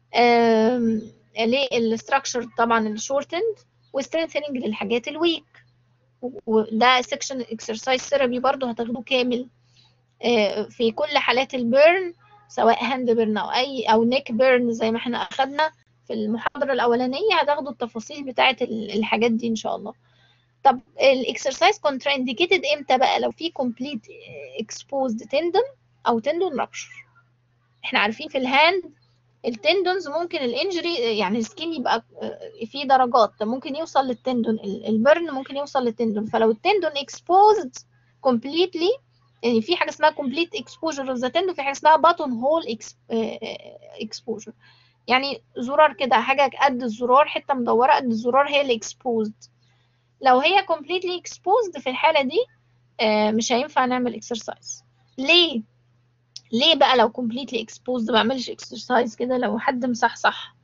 للستراكشر طبعا الشورتند، وسترينثنينج للحاجات الويك. وده سيكشن اكسرسايز ثيرابي برضو هتاخدوه كامل في كل حالات البيرن، سواء هاند بيرن او نيك بيرن زي ما احنا اخدنا في المحاضرة الاولانية. هتاخدوا التفاصيل بتاعة الحاجات دي ان شاء الله. طب الاكسرسايز كونترا انديكيتد امتى بقى؟ لو في كومبليت اكسبوزد تندون او تندون رابشر. احنا عارفين في الهاند التندونز ممكن الانجري، يعني السكين يبقى في درجات، ممكن يوصل للتندون، البرن ممكن يوصل للتندون. فلو التندون exposed completely، يعني في حاجه اسمها complete exposure of the tendon، في حاجه اسمها button hole exposure، يعني زرار كده، حاجه قد الزرار، حته مدوره قد الزرار هي اللي exposed. لو هي completely exposed في الحاله دي مش هينفع نعمل exercise. ليه؟ ليه بقى لو completely exposed ما بعملش exercise كده لو حد مصحصح؟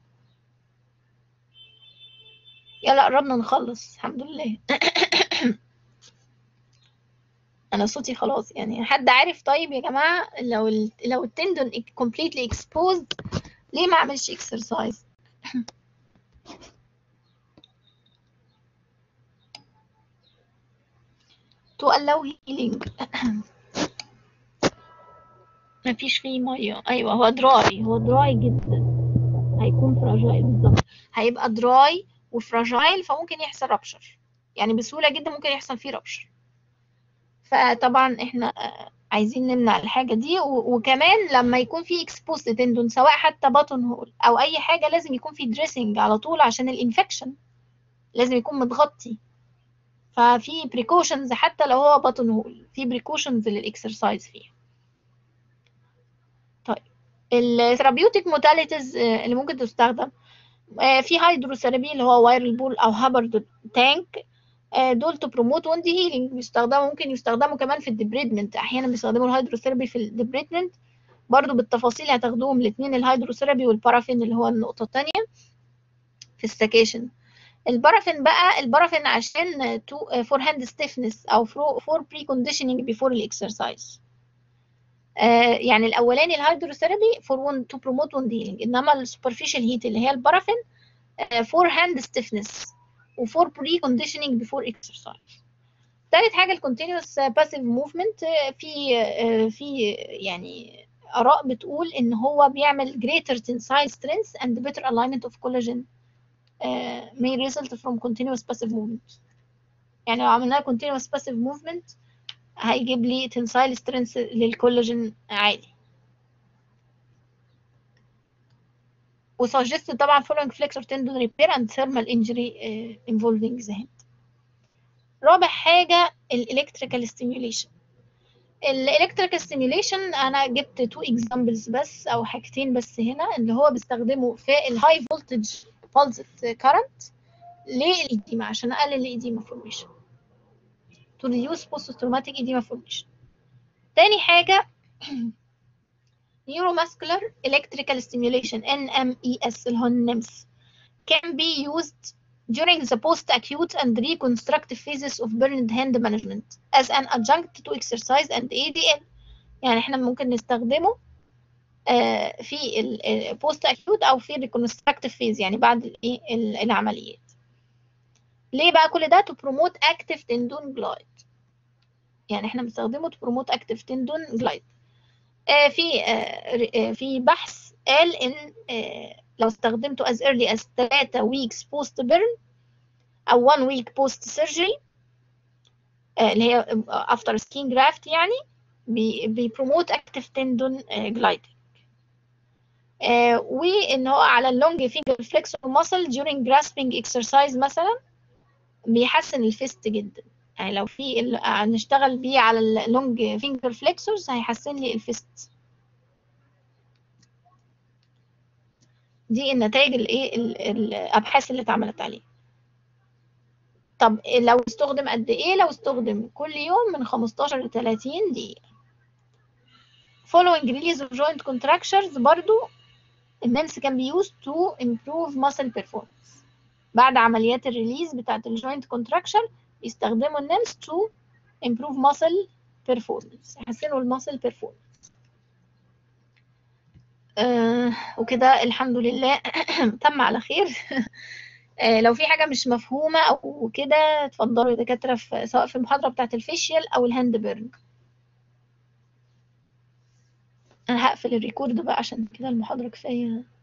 يلا قربنا نخلص الحمد لله. انا صوتي خلاص يعني. حد عارف طيب يا جماعة لو التندون completely exposed ليه ما اعملش exercise؟ to allow healing. مفيش فيه ميه. ايوه هو دراي جدا، هيكون فراجايل بالظبط، هيبقى دراي وفراجايل، فممكن يحصل رابشر يعني بسهولة جدا، ممكن يحصل فيه رابشر. فطبعا احنا عايزين نمنع الحاجة دي، وكمان لما يكون في exposed تندون سواء حتى بطن هول او اي حاجة لازم يكون في دريسنج على طول عشان الانفكشن، لازم يكون متغطي. ففي precautions حتى لو هو بطن هول، في precautions للاكسرسايز فيه. طيب الثيرابيوتيك موداليتيز اللي ممكن تستخدم، في هيدروثيرابي اللي هو وايرال بول او هابرد تانك، دول تو بروموت ووند هيلينج، بيستخدموا ممكن يستخدموا كمان في الديبريدمنت، احيانا بيستخدموا الهيدروثيرابي في الديبريدمنت برضو بالتفاصيل هتاخدوهم الاثنين، الهيدروثيرابي والبارافين اللي هو النقطة الثانية في السكيشن. البارافين عشان فور هاند ستيفنس او فور بري كونديشننج بيفور الاكسرسايز. يعني الاولاني الهيدروثيرابي فور تو بروموت ووند هيلينج، انما السوبرفيشال هيت اللي هي البارافين فور هاند ستيفنس وفور بري كونديشننج بيفور اكسرسايز. تالت حاجه الكونتينوس باسيف موفمنت، في يعني اراء بتقول ان هو بيعمل greater tensile strength and better alignment of collagen may result from continuous passive movement. يعني لو عملنا continuous passive movement هيجيب لي tensile strength للكولاجين عالي. وسجست طبعا following flexor tendon repair and thermal injury involving the hand. رابع حاجة الالكتريكال ستيميوليشن. الالكتريكال ستيميوليشن انا جبت تو اكزامبلز بس او حاجتين بس هنا، اللي هو بيستخدمه في الهاي فولتج pulsed current للإديمة عشان اقلل الإديمة فورميشن to reduce post-traumatic edema formation. تاني حاجة neuromuscular electrical stimulation NMES اللي هو NEMS can be used during the post-acute and reconstructive phases of burned hand management as an adjunct to exercise and ADL. يعني احنا ممكن نستخدمه في البوست اكيوت او في الريكونستراكتيف فيز، يعني بعد الايه العمليات. ليه بقى كل ده؟ to promote active tendon glide، يعني احنا بنستخدمه to promote active tendon glide. في بحث قال ان لو استخدمته as early as 3 weeks post burn او 1 week post surgery اللي هي after skin graft، يعني بيبروموت active tendon gliding. وان هو على اللونج فينجر فليكسور ماسل during grasping exercise مثلا بيحسن الفيست جدا. يعني لو في هنشتغل بيه على اللونج فينجر فليكسورز هيحسن لي الفيست. دي النتائج الايه الابحاث اللي اتعملت عليه. طب لو استخدم قد ايه؟ لو استخدم كل يوم من 15 ل 30 دقيقة. following release of joint contractures برضو النمس can be used to improve muscle performance. بعد عمليات الريليز بتاعت الجوينت كونتراكشن بيستخدموا النمس to improve muscle performance، يحسنوا المسل performance. وكده الحمد لله تم على خير. لو في حاجة مش مفهومة أو كده اتفضلوا يا دكاترة، سواء في المحاضرة بتاعت الفيشيال أو الهاند بيرن. أنا هقفل الريكورد بقى عشان كده المحاضرة كفاية.